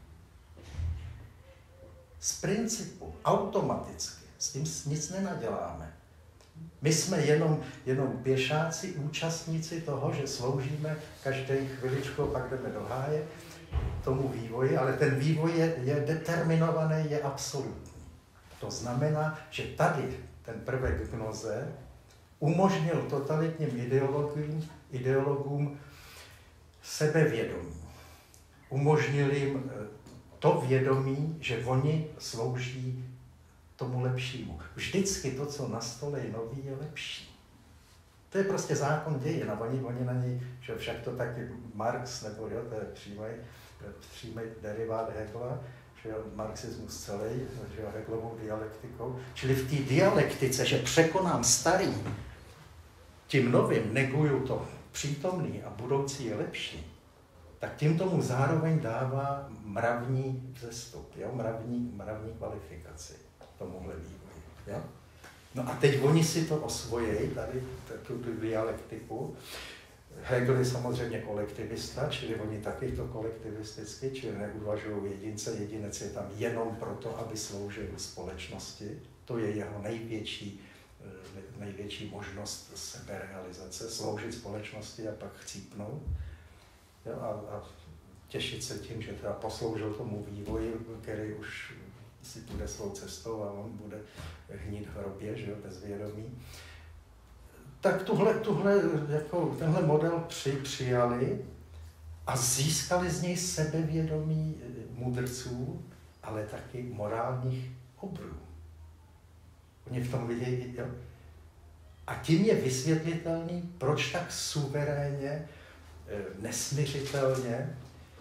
Z principu, automaticky, s tím nic nenaděláme. My jsme jenom, jenom pěšáci, účastníci toho, že sloužíme každý chviličku, pak jdeme do háje tomu vývoji, ale ten vývoj je, je determinovaný, je absolutní. To znamená, že tady ten prvek gnoze umožnil totalitním ideologům, ideologům sebevědomí. Umožnil jim to vědomí, že oni slouží tomu lepšímu. Vždycky to, co na stole je nový, je lepší. To je prostě zákon dějin a oni, oni na něj, že však to taky Marx, nebo jo, to je přímý, přímý derivát Hegela, že jo, marxismus celý, že jo, Hegelovou dialektikou. Čili v té dialektice, že překonám starý, tím novým neguju to přítomný a budoucí je lepší, tak tím tomu zároveň dává mravní vzestup, jo? Mravní, mravní kvalifikaci tomuhle vývoji. Jo? No a teď oni si to osvojí, tady tu, tu dialektiku. Hegel je samozřejmě kolektivista, čili oni taky to kolektivisticky, čili neuvažují jedince, jedinec je tam jenom proto, aby sloužil společnosti. To je jeho největší největší možnost seberealizace, sloužit společnosti a pak chcípnout. Jo, a, a těšit se tím, že teda posloužil tomu vývoji, který už si půjde svou cestou a on bude hnít v hrobě, že jo, bez vědomí. Tak tuhle, tuhle, jako tenhle model při, přijali a získali z něj sebevědomí mudrců, ale taky morálních obrů. Oni v tom vidějí, jo. A tím je vysvětlitelný, proč tak suverénně, nesmiřitelně,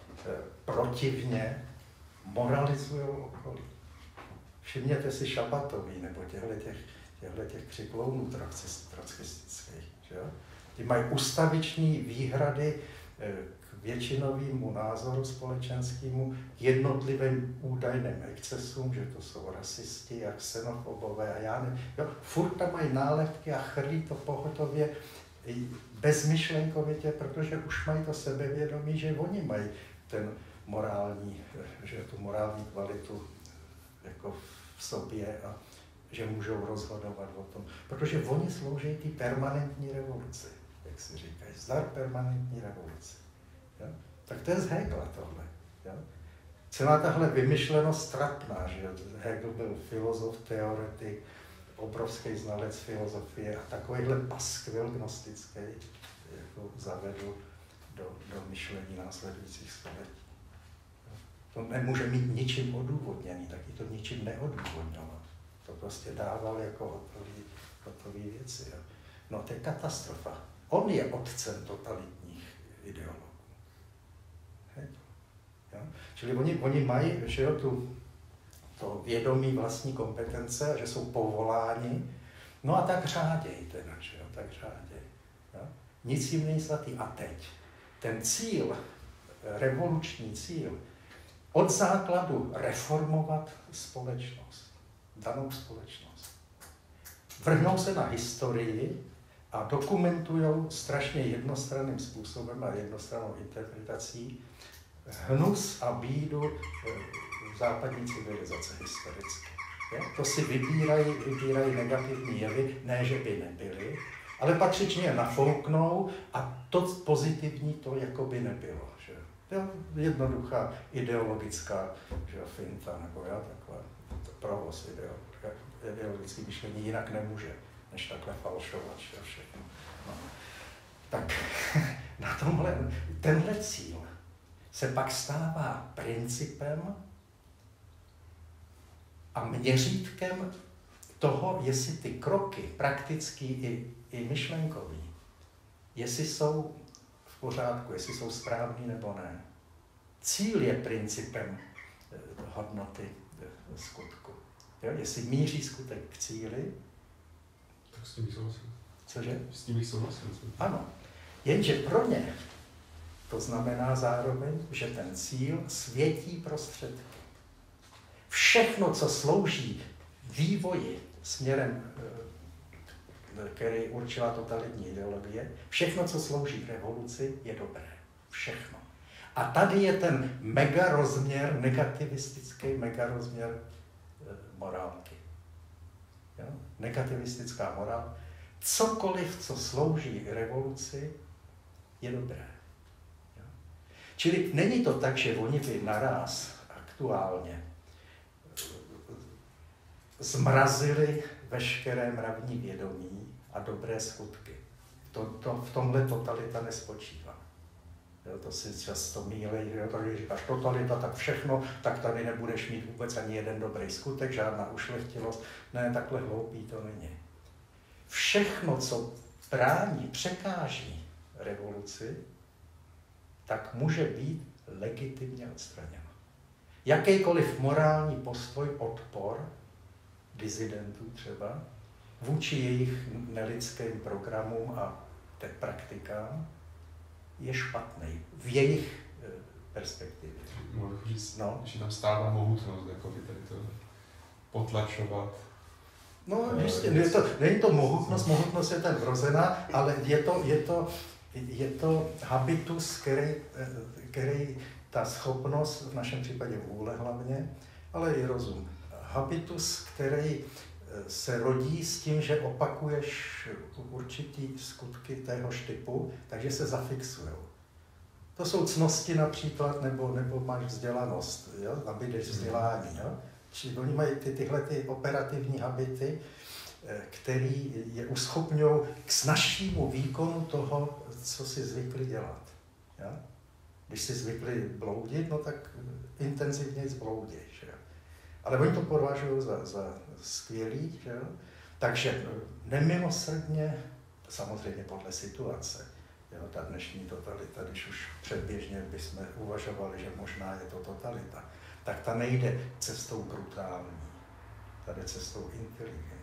protivně moralizují okolí. Všimněte si Šabatový nebo těchto těch, těch křiklounů trockistických. Ti mají ustaviční výhrady k většinovému názoru společenskému, k jednotlivým údajným excesům, že to jsou rasisti a xenofobové a já ne. Jo, furt tam mají nálepky a chrlí to pohotově bezmyšlenkovitě, protože už mají to sebevědomí, že oni mají ten morální, že tu morální kvalitu jako v sobě a že můžou rozhodovat o tom. Protože oni slouží ty permanentní revoluci, jak si říkají, zdar permanentní revoluci. Jo? Tak to je z Hegela tohle. Jo? Celá tahle vymyšlenost trapná, že Hegel byl filozof, teoretik, obrovský znalec filozofie a takovýhle paskvil gnostický jako zavedl do, do myšlení následujících století. To nemůže mít ničím odůvodněný, taky to ničím neodůvodňoval. To prostě dával jako hotový, hotový věci. Jo. No to je katastrofa. On je otcem totalitních ideologů. Hej. Jo. Čili oni, oni mají, že jo, tu, to vědomí vlastní kompetence, že jsou povoláni, no a tak řáděj teda, že jo, tak řáděj. Jo. Nic jim není svatý. A teď, ten cíl, revoluční cíl, od základu reformovat společnost, danou společnost. Vrhnou se na historii a dokumentují strašně jednostranným způsobem a jednostrannou interpretací hnus a bídu západní civilizace historicky. Je? To si vybírají, vybírají negativní jevy, ne, že by nebyly, ale patřičně je nafouknou a to pozitivní to jako by nebylo. Že? Jo? Jednoduchá ideologická, že, finta, nebo já, taková provoz ideologické myšlení jinak nemůže, než takhle falšovat že, všechno. No. Tak na tomhle, tenhle cíl se pak stává principem a měřítkem toho, jestli ty kroky, praktický i, i myšlenkový, jestli jsou v pořádku, jestli jsou správný nebo ne. Cíl je principem hodnoty skutku. Jo? Jestli míří skutek k cíli, tak s tím bych souhlasil. Cože? S tím bych souhlasil. Ano. Jenže pro ně to znamená zároveň, že ten cíl světí prostředky. Všechno, co slouží vývoji směrem, který určila totalitní ideologie, všechno, co slouží revoluci, je dobré. Všechno. A tady je ten megarozměr, negativistický megarozměr morálky. Jo? Negativistická morál. Cokoliv, co slouží revoluci, je dobré. Jo? Čili není to tak, že oni by naraz aktuálně zmrazili veškeré mravní vědomí a dobré skutky. To, to, v tomhle totalita nespočívá. Jo, to si často mýlí, že tady říkáš totalita, tak všechno, tak tady nebudeš mít vůbec ani jeden dobrý skutek, žádná ušlechtilost. Ne, takhle hloupý to není. Všechno, co brání, překáží revoluci, tak může být legitimně odstraněno. Jakýkoliv morální postoj, odpor, disidentů třeba, vůči jejich nelidským programům a te praktikám, je špatný v jejich e, perspektivě. Mohu říct, no. že tam stává mohutnost, jako by tady to potlačovat. No, jistě, je to, není to mohutnost, mohutnost je ten vrozená, ale je to, je to, je to habitus, který, který ta schopnost, v našem případě vůle hlavně, ale i rozum. Habitus, který se rodí s tím, že opakuješ určitý skutky téhož typu, takže se zafixují. To jsou cnosti například, nebo, nebo máš vzdělanost, jo? Aby jdeš vzdělání. Jo? Čili oni mají ty, tyhle ty operativní habity, který je uschopňují k snazšímu výkonu toho, co si zvykli dělat. Jo? Když si zvykli bloudit, no tak intenzivně zbloudíš. Ale oni to považují za, za skvělý, že jo? Takže nemilosrdně, samozřejmě podle situace, jo? Ta dnešní totalita, když už předběžně bychom uvažovali, že možná je to totalita, tak ta nejde cestou brutální, ta jde cestou inteligentní,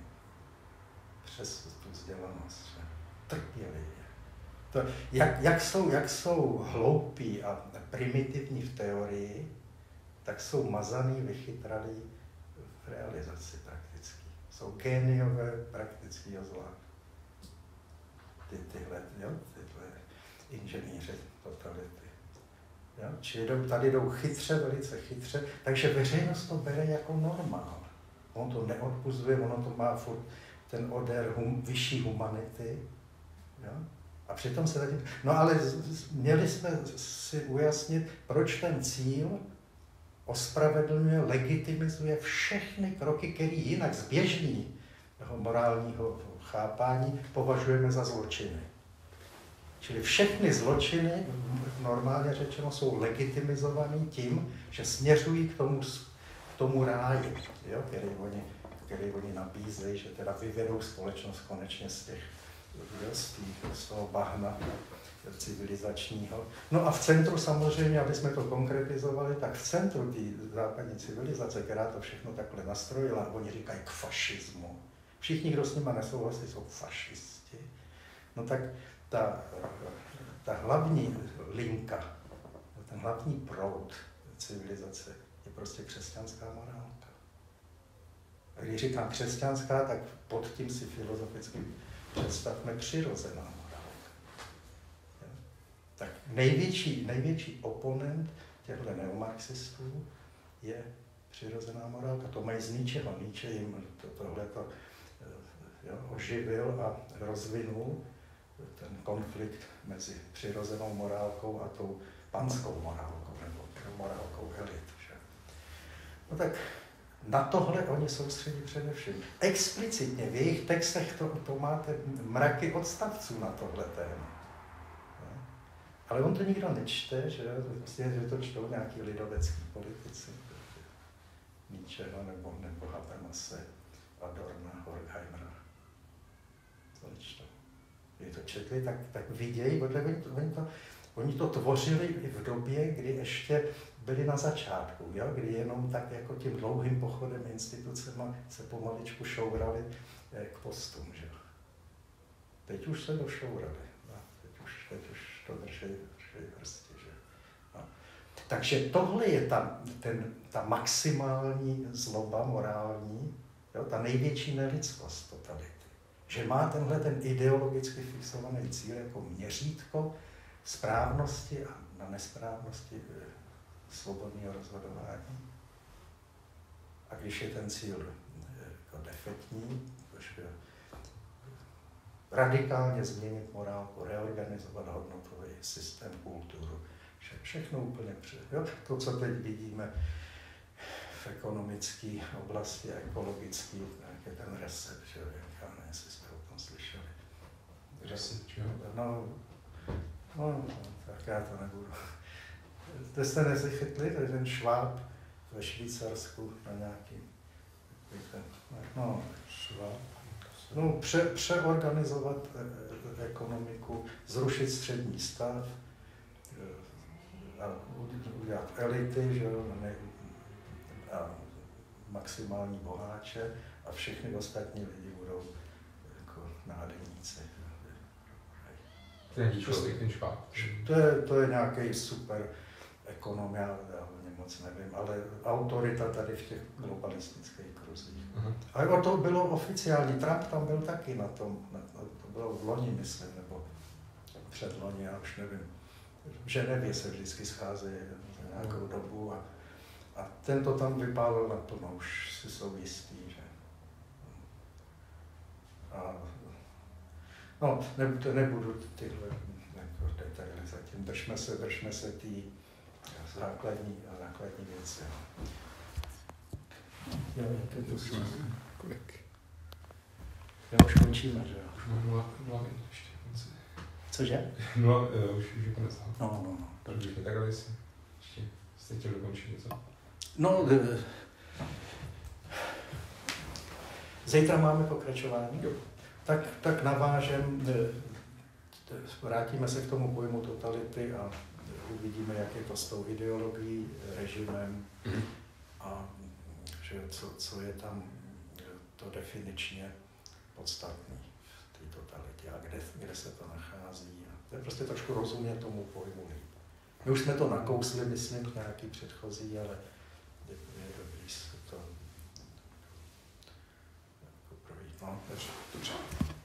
přes tu vzdělanost, že? Trpělivě. To, jak, jak, jsou, jak jsou hloupí a primitivní v teorii, tak jsou mazaný, vychytralí v realizaci prakticky. Jsou géniové praktického zla. ty, tyhle, jo, tyhle inženýři totality. Jo? Čili tady jdou chytře, velice chytře, takže veřejnost to bere jako normál. On to neodpuzuje, ono to má furt ten odér hum, vyšší humanity. Jo? A přitom se tady... No ale měli jsme si ujasnit, proč ten cíl ospravedlňuje, legitimizuje všechny kroky, které jinak z běžného morálního chápání považujeme za zločiny. Čili všechny zločiny, normálně řečeno, jsou legitimizovaný tím, že směřují k tomu, k tomu ráji, jo, který, oni, který oni nabízejí, že teda vyvedou společnost konečně z těch, jo, z, tý, z toho bahna civilizačního. No a v centru samozřejmě, aby jsme to konkretizovali, tak v centru té západní civilizace, která to všechno takhle nastrojila, oni říkají k fašismu. Všichni, kdo s nima nesouhlasí, jsou fašisti. No tak ta, ta hlavní linka, ten hlavní proud civilizace je prostě křesťanská morálka. A když říkám křesťanská, tak pod tím si filozoficky představme přirozená morálka. Tak největší, největší oponent těchto neomarxistů je přirozená morálka. To mají z ničeho. Nietzsche jim to, tohleto jo, oživil a rozvinul ten konflikt mezi přirozenou morálkou a tou panskou morálkou, nebo morálkou elit. Že? No tak na tohle oni soustředí především. Explicitně v jejich textech to, to máte mraky odstavců na tohle téma. Ale on to nikdo nečte, že, vlastně, že to čtou nějaký lidovecký politici, Nietzscheho nebo, nebo Habermase, Adorna, Horkheimera. To nečtou. Když to četli, tak, tak vidějí, protože oni to, oni, to, oni to tvořili i v době, kdy ještě byli na začátku, jo? Kdy jenom tak jako tím dlouhým pochodem institucema se pomaličku šourali k postům. Že? Teď už se došourali. Teď už, teď už to drží, drží prostě, že? No. Takže tohle je ta, ten, ta maximální zloba morální, jo? Ta největší nelidskost totality. Že má tenhle ten ideologicky fixovaný cíl jako měřítko správnosti a na nesprávnosti svobodného rozhodování. A když je ten cíl jako defektní, protože radikálně změnit morálku, reorganizovat hodnotový systém, kulturu, všechno úplně před. Jo? To, co teď vidíme v ekonomické oblasti, ekologický, jak je ten reset, že já nevím, jestli jste o tom slyšeli. Reset, jo? No, no, tak já to nebudu. To jste nezachytli, to je ten Schwab ve Švýcarsku na nějaký, ten, no, Schwab. No, pře, přeorganizovat e, ekonomiku, zrušit střední stav, e, a udělat elity, že jo, ne, a maximální boháče a všechny ostatní lidi budou jako nádeníci. To je člověk, ten Schwab. To je, to je nějaký super ekonom, já, já o něm moc nevím, ale autorita tady v těch globalistických kruzích. Uh-huh. A o to bylo oficiální, Trump tam byl taky na tom, na, to bylo v loni, myslím, nebo předloni, já už nevím. V Ženevě se vždycky scházejí za nějakou uh-huh. dobu a, a ten to tam vypálil naplno, už si jsou jistý, že... A, no, ne, nebudu tyhle jako detaily zatím, držme se, držme se tý základní, základní věci. Jo, to to kolik? Jo, už končíme, že jo? No, nula, nula minut ještě. Cože? Nula, už je konec. No, no, no. Takže takhle jestli ještě jste chtěl dokončit něco? No, e, zítra máme pokračování. Jo. Tak, tak navážem, vrátíme se k tomu pojmu totality a uvidíme, jak je to s tou ideologií, režimem mm. a že co, co je tam to definičně podstatné v té totalitě a kde, kde se to nachází. To je prostě trošku rozumět tomu pojmu. My už jsme to nakousli, myslím, nějaký předchozí, ale je, je dobrý se to jako projít. No, dobře.